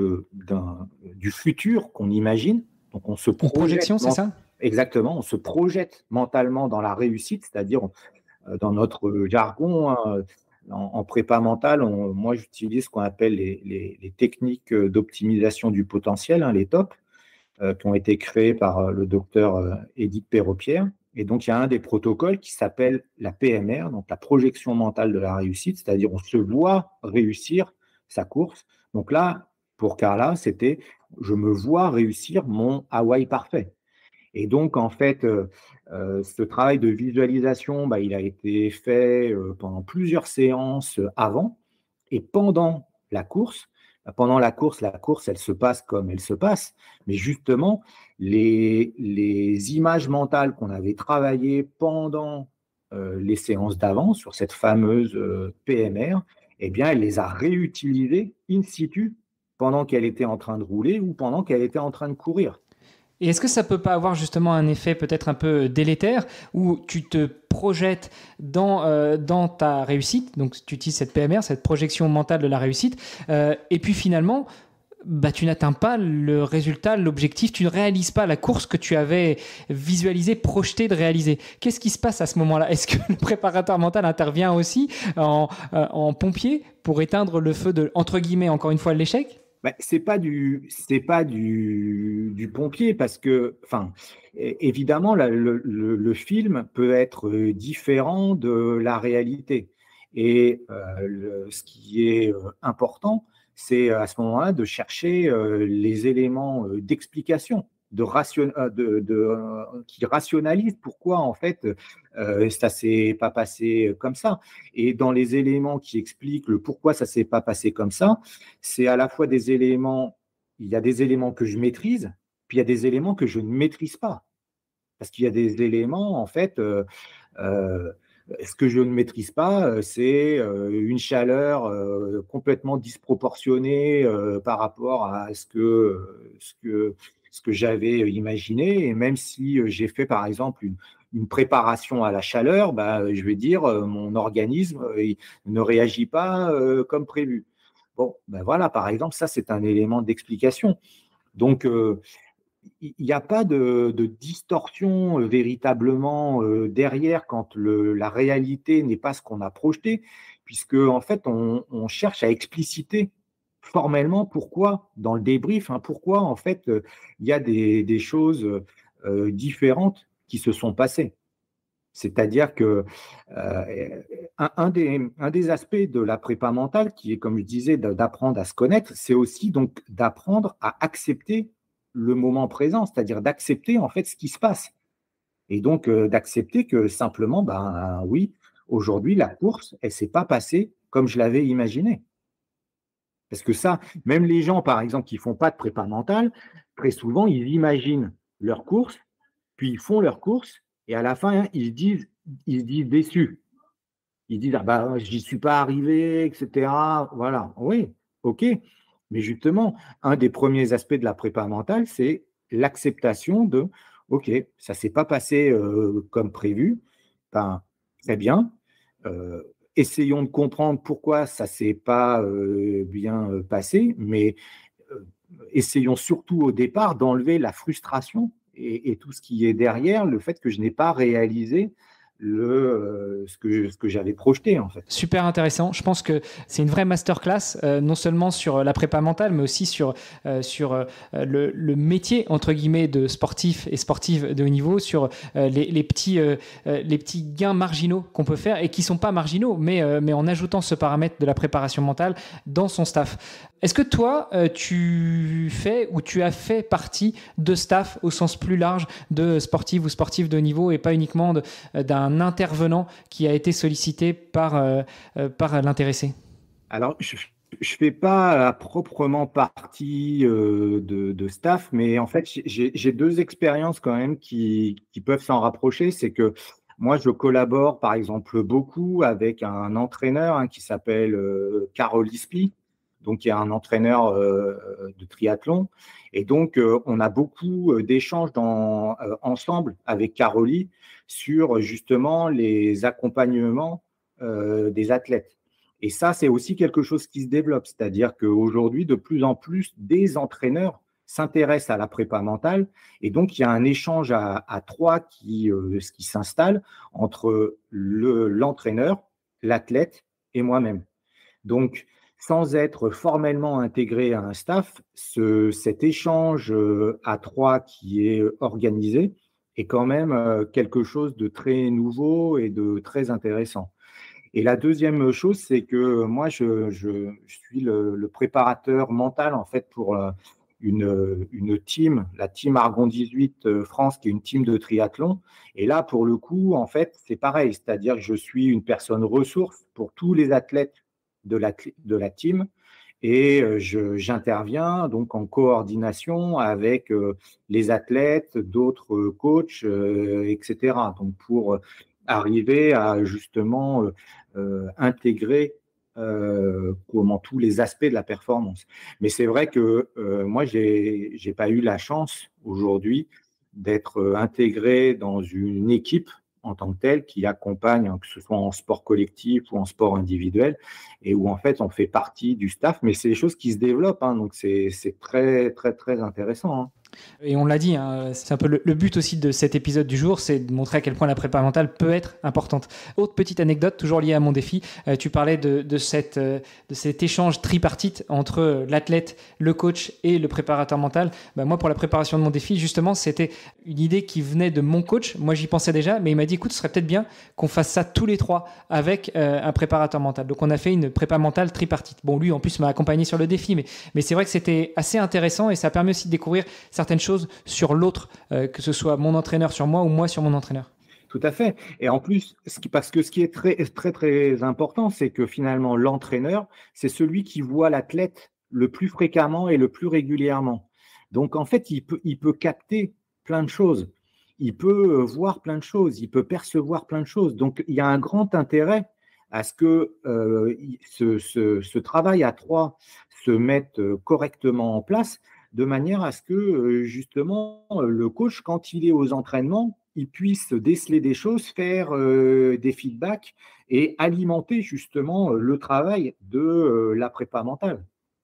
du futur qu'on imagine. Donc on se Une projette. projection, c'est ça? Exactement, on se projette mentalement dans la réussite, c'est-à-dire dans notre jargon, hein, en prépa mentale, moi j'utilise ce qu'on appelle les techniques d'optimisation du potentiel, hein, les TOP, qui ont été créées par le docteur Édith Perropierre. Et donc, il y a un des protocoles qui s'appelle la PMR, donc la projection mentale de la réussite, c'est-à-dire on se voit réussir sa course. Donc là, pour Carla, c'était je me vois réussir mon Hawaï parfait. Et donc, en fait, ce travail de visualisation, il a été fait pendant plusieurs séances avant et pendant la course. Pendant la course, elle se passe comme elle se passe. Mais justement, les images mentales qu'on avait travaillées pendant les séances d'avant sur cette fameuse PMR, eh bien, elle les a réutilisées in situ pendant qu'elle était en train de rouler ou pendant qu'elle était en train de courir. Et est-ce que ça peut pas avoir justement un effet peut-être un peu délétère où tu te projettes dans ta réussite, donc tu utilises cette PMR, cette projection mentale de la réussite, et puis finalement, tu n'atteins pas le résultat, l'objectif, tu ne réalises pas la course que tu avais visualisée, projetée de réaliser. Qu'est-ce qui se passe à ce moment-là? Est-ce que le préparateur mental intervient aussi en pompier pour éteindre le feu de, entre guillemets, encore une fois, l'échec? C'est pas du pompier parce que, enfin, évidemment, le film peut être différent de la réalité. Et ce qui est important, c'est à ce moment-là de chercher les éléments d'explication, qui rationalisent pourquoi en fait ça s'est pas passé comme ça. Et dans les éléments qui expliquent le pourquoi ça s'est pas passé comme ça, c'est à la fois des éléments, il y a des éléments que je maîtrise, puis il y a des éléments que je ne maîtrise pas. Parce qu'il y a des éléments, en fait, ce que je ne maîtrise pas, c'est une chaleur complètement disproportionnée par rapport à ce que j'avais imaginé. Et même si j'ai fait, par exemple, une préparation à la chaleur, je vais dire, mon organisme il ne réagit pas comme prévu. Bon, voilà, par exemple, ça, c'est un élément d'explication. Donc, il n'y a pas de distorsion véritablement derrière quand la réalité n'est pas ce qu'on a projeté, puisque en fait, on cherche à expliciter formellement pourquoi, dans le débrief, hein, pourquoi en fait, il y a des choses différentes qui se sont passées. C'est-à-dire que un des aspects de la prépa mentale, qui est, comme je disais, d'apprendre à se connaître, c'est aussi donc d'apprendre à accepter le moment présent, c'est-à-dire d'accepter en fait ce qui se passe. Et donc d'accepter que simplement, oui, aujourd'hui, la course, elle ne s'est pas passée comme je l'avais imaginé. Parce que ça, même les gens, par exemple, qui ne font pas de prépa mentale, très souvent, ils imaginent leur course puis ils font leurs courses et à la fin, ils se disent déçus. Ils disent: «Ah bah, j'y suis pas arrivé et cetera». Voilà, oui, OK. Mais justement, un des premiers aspects de la prépa mentale, c'est l'acceptation de: «OK, ça s'est pas passé, comme prévu, ben, très bien, essayons de comprendre pourquoi ça s'est pas, bien, passé, mais, heu, essayons surtout au départ d'enlever la frustration et tout ce qui est derrière le fait que je n'ai pas réalisé ce que j'avais projeté, en fait». Super intéressant. Je pense que c'est une vraie masterclass, non seulement sur la prépa mentale, mais aussi sur le métier, entre guillemets, de sportif et sportive de haut niveau, sur les petits gains marginaux qu'on peut faire et qui ne sont pas marginaux, mais en ajoutant ce paramètre de la préparation mentale dans son staff. Est-ce que toi, tu fais ou tu as fait partie de staff au sens plus large de sportifs ou sportifs de haut niveau et pas uniquement d'un intervenant qui a été sollicité par l'intéressé? Alors, je fais pas à proprement partie, de staff, mais en fait, j'ai 2 expériences quand même qui peuvent s'en rapprocher. C'est que moi, je collabore, par exemple, beaucoup avec un entraîneur, hein, qui s'appelle, Carol Ispi, donc qui est un entraîneur, de triathlon et donc on a beaucoup, d'échanges ensemble avec Caroly sur, justement, les accompagnements, des athlètes. Et ça, c'est aussi quelque chose qui se développe. C'est-à-dire qu'aujourd'hui, de plus en plus, des entraîneurs s'intéressent à la prépa mentale. Et donc, il y a un échange à trois qui s'installe entre l'entraîneur, l'athlète et moi-même. Donc, sans être formellement intégré à un staff, cet échange à trois qui est organisé est quand même quelque chose de très nouveau et de très intéressant. Et la deuxième chose, c'est que moi, je suis le préparateur mental en fait pour une team, la team Argon 18 France, qui est une team de triathlon. Et là, pour le coup, en fait, c'est pareil, c'est-à-dire que je suis une personne ressource pour tous les athlètes de la team et j'interviens donc en coordination avec les athlètes, d'autres coachs, etc. Donc pour arriver à justement intégrer comment tous les aspects de la performance. Mais c'est vrai que moi, j'ai pas eu la chance aujourd'hui d'être intégré dans une équipe en tant que telle qui accompagne, hein, que ce soit en sport collectif ou en sport individuel, et où en fait on fait partie du staff. Mais c'est des choses qui se développent, hein, donc c'est très très très intéressant, hein. Et on l'a dit, hein, c'est un peu le but aussi de cet épisode du jour, c'est de montrer à quel point la prépa mentale peut être importante. Autre petite anecdote, toujours liée à mon défi, tu parlais de cet échange tripartite entre l'athlète, le coach et le préparateur mental. Moi, pour la préparation de mon défi, justement, c'était une idée qui venait de mon coach. Moi, j'y pensais déjà, mais il m'a dit, écoute, ce serait peut-être bien qu'on fasse ça tous les trois avec un préparateur mental. Donc, on a fait une prépa mentale tripartite. Bon, lui, en plus, m'a accompagné sur le défi, mais c'est vrai que c'était assez intéressant et ça permet aussi de découvrir certaines choses sur l'autre, que ce soit mon entraîneur sur moi ou moi sur mon entraîneur. Tout à fait. Et en plus, parce que ce qui est très, très, très important, c'est que finalement, l'entraîneur, c'est celui qui voit l'athlète le plus fréquemment et le plus régulièrement. Donc, en fait, il peut capter plein de choses. Il peut voir plein de choses. Il peut percevoir plein de choses. Donc, il y a un grand intérêt à ce que ce travail à trois se mette correctement en place, de manière à ce que, justement, le coach, quand il est aux entraînements, il puisse déceler des choses, faire des feedbacks et alimenter justement le travail de la prépa mentale.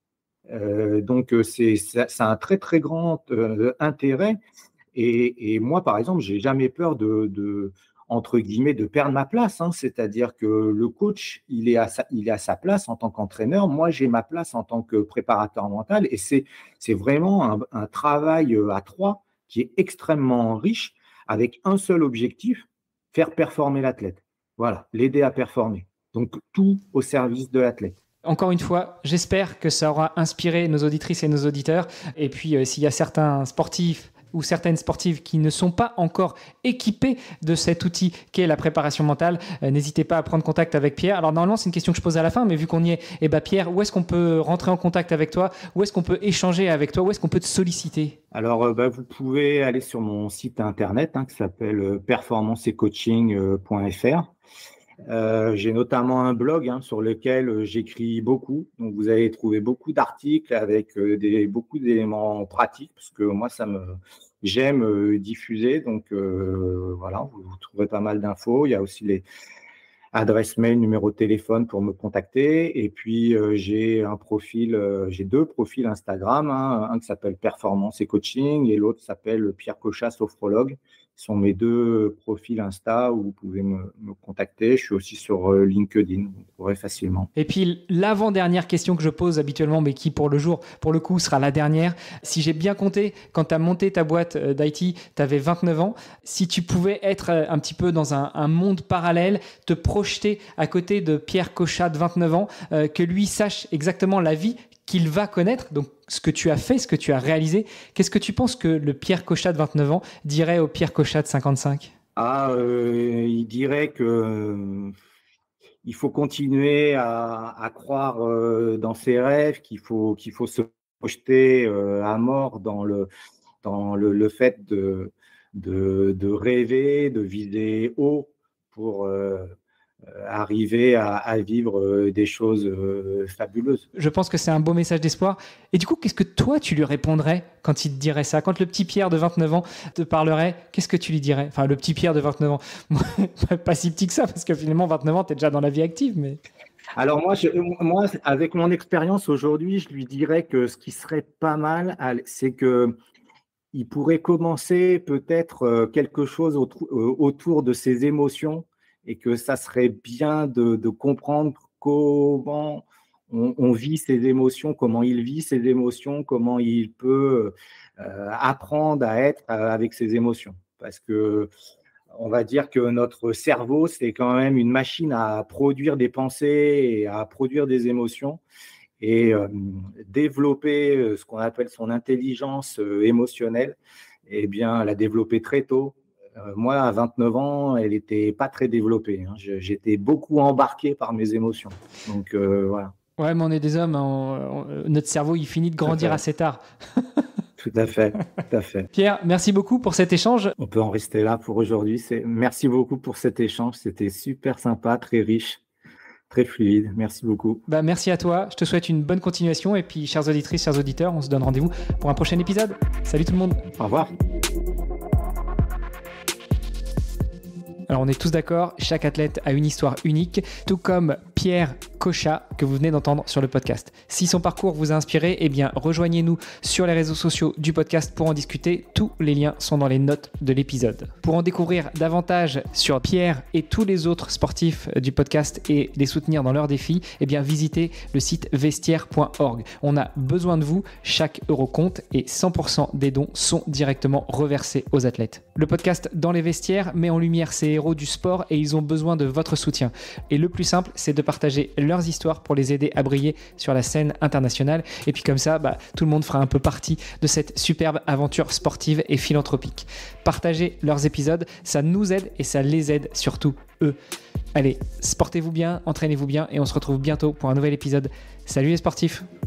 Donc, ça a un très, très grand intérêt. Et moi, par exemple, j'ai jamais peur entre guillemets, de perdre ma place, hein. C'est-à-dire que le coach, il est à sa place en tant qu'entraîneur. Moi, j'ai ma place en tant que préparateur mental. Et c'est vraiment un travail à trois qui est extrêmement riche, avec un seul objectif, faire performer l'athlète. Voilà, l'aider à performer. Donc, tout au service de l'athlète. Encore une fois, j'espère que ça aura inspiré nos auditrices et nos auditeurs. Et puis, s'il y a certains sportifs ou certaines sportives qui ne sont pas encore équipées de cet outil qu'est la préparation mentale, n'hésitez pas à prendre contact avec Pierre. Alors normalement, c'est une question que je pose à la fin, mais vu qu'on y est, Pierre, où est-ce qu'on peut rentrer en contact avec toi? Où est-ce qu'on peut échanger avec toi? Où est-ce qu'on peut te solliciter? Alors, vous pouvez aller sur mon site internet qui s'appelle performanceetcoaching.fr. J'ai notamment un blog sur lequel j'écris beaucoup. Donc, vous allez trouver beaucoup d'articles avec beaucoup d'éléments pratiques parce que moi, j'aime diffuser. Donc, voilà, vous trouverez pas mal d'infos. Il y a aussi les adresse mail, numéro de téléphone pour me contacter. Et puis, j'ai deux profils Instagram, un qui s'appelle Performance et Coaching et l'autre s'appelle Pierre Cochat, sophrologue. Ce sont mes deux profils Insta où vous pouvez me contacter. Je suis aussi sur LinkedIn, vous pourrez facilement. Et puis, l'avant-dernière question que je pose habituellement, mais qui pour le coup sera la dernière. Si j'ai bien compté, quand tu as monté ta boîte d'IT, tu avais 29 ans. Si tu pouvais être un petit peu dans un monde parallèle, te projeter à côté de Pierre Cochat de 29 ans, que lui sache exactement la vie qu'il va connaître, donc ce que tu as fait, ce que tu as réalisé, qu'est-ce que tu penses que le Pierre Cochat de 29 ans dirait au Pierre Cochat de 55 ? Il dirait que il faut continuer à croire dans ses rêves, qu'il faut se projeter à mort dans le fait de rêver, de viser haut pour arriver à vivre des choses fabuleuses. Je pense que c'est un beau message d'espoir. Et du coup, qu'est-ce que toi, tu lui répondrais quand il te dirait ça? Quand le petit Pierre de 29 ans te parlerait, qu'est-ce que tu lui dirais? Enfin, le petit Pierre de 29 ans, pas si petit que ça, parce que finalement, 29 ans, tu es déjà dans la vie active. Mais... Alors moi, avec mon expérience aujourd'hui, je lui dirais que ce qui serait pas mal, c'est qu'il pourrait commencer peut-être quelque chose autour de ses émotions, et que ça serait bien de comprendre comment on vit ses émotions, comment il vit ses émotions, comment il peut apprendre à être avec ses émotions. Parce que on va dire que notre cerveau, c'est quand même une machine à produire des pensées et à produire des émotions. Et développer ce qu'on appelle son intelligence émotionnelle, eh bien, la développer très tôt. Moi, à 29 ans, elle n'était pas très développée. J'étais beaucoup embarqué par mes émotions. Donc, voilà. Ouais, mais on est des hommes. Notre cerveau, il finit de grandir assez tard. Tout à fait, tout à fait. Pierre, merci beaucoup pour cet échange. On peut en rester là pour aujourd'hui. Merci beaucoup pour cet échange. C'était super sympa, très riche, très fluide. Merci beaucoup. Merci à toi. Je te souhaite une bonne continuation. Et puis, chères auditrices, chers auditeurs, on se donne rendez-vous pour un prochain épisode. Salut tout le monde. Au revoir. Alors on est tous d'accord, chaque athlète a une histoire unique, tout comme Pierre Cochat que vous venez d'entendre sur le podcast. Si son parcours vous a inspiré, eh bien rejoignez-nous sur les réseaux sociaux du podcast pour en discuter. Tous les liens sont dans les notes de l'épisode. Pour en découvrir davantage sur Pierre et tous les autres sportifs du podcast et les soutenir dans leurs défis, eh bien visitez le site vestiaire.org. On a besoin de vous, chaque euro compte et 100% des dons sont directement reversés aux athlètes. Le podcast Dans les vestiaires met en lumière ces héros du sport et ils ont besoin de votre soutien. Et le plus simple, c'est de partager leurs histoires pour les aider à briller sur la scène internationale. Et puis comme ça, tout le monde fera un peu partie de cette superbe aventure sportive et philanthropique. Partagez leurs épisodes, ça nous aide et ça les aide surtout eux. Allez, sportez-vous bien, entraînez-vous bien et on se retrouve bientôt pour un nouvel épisode. Salut les sportifs!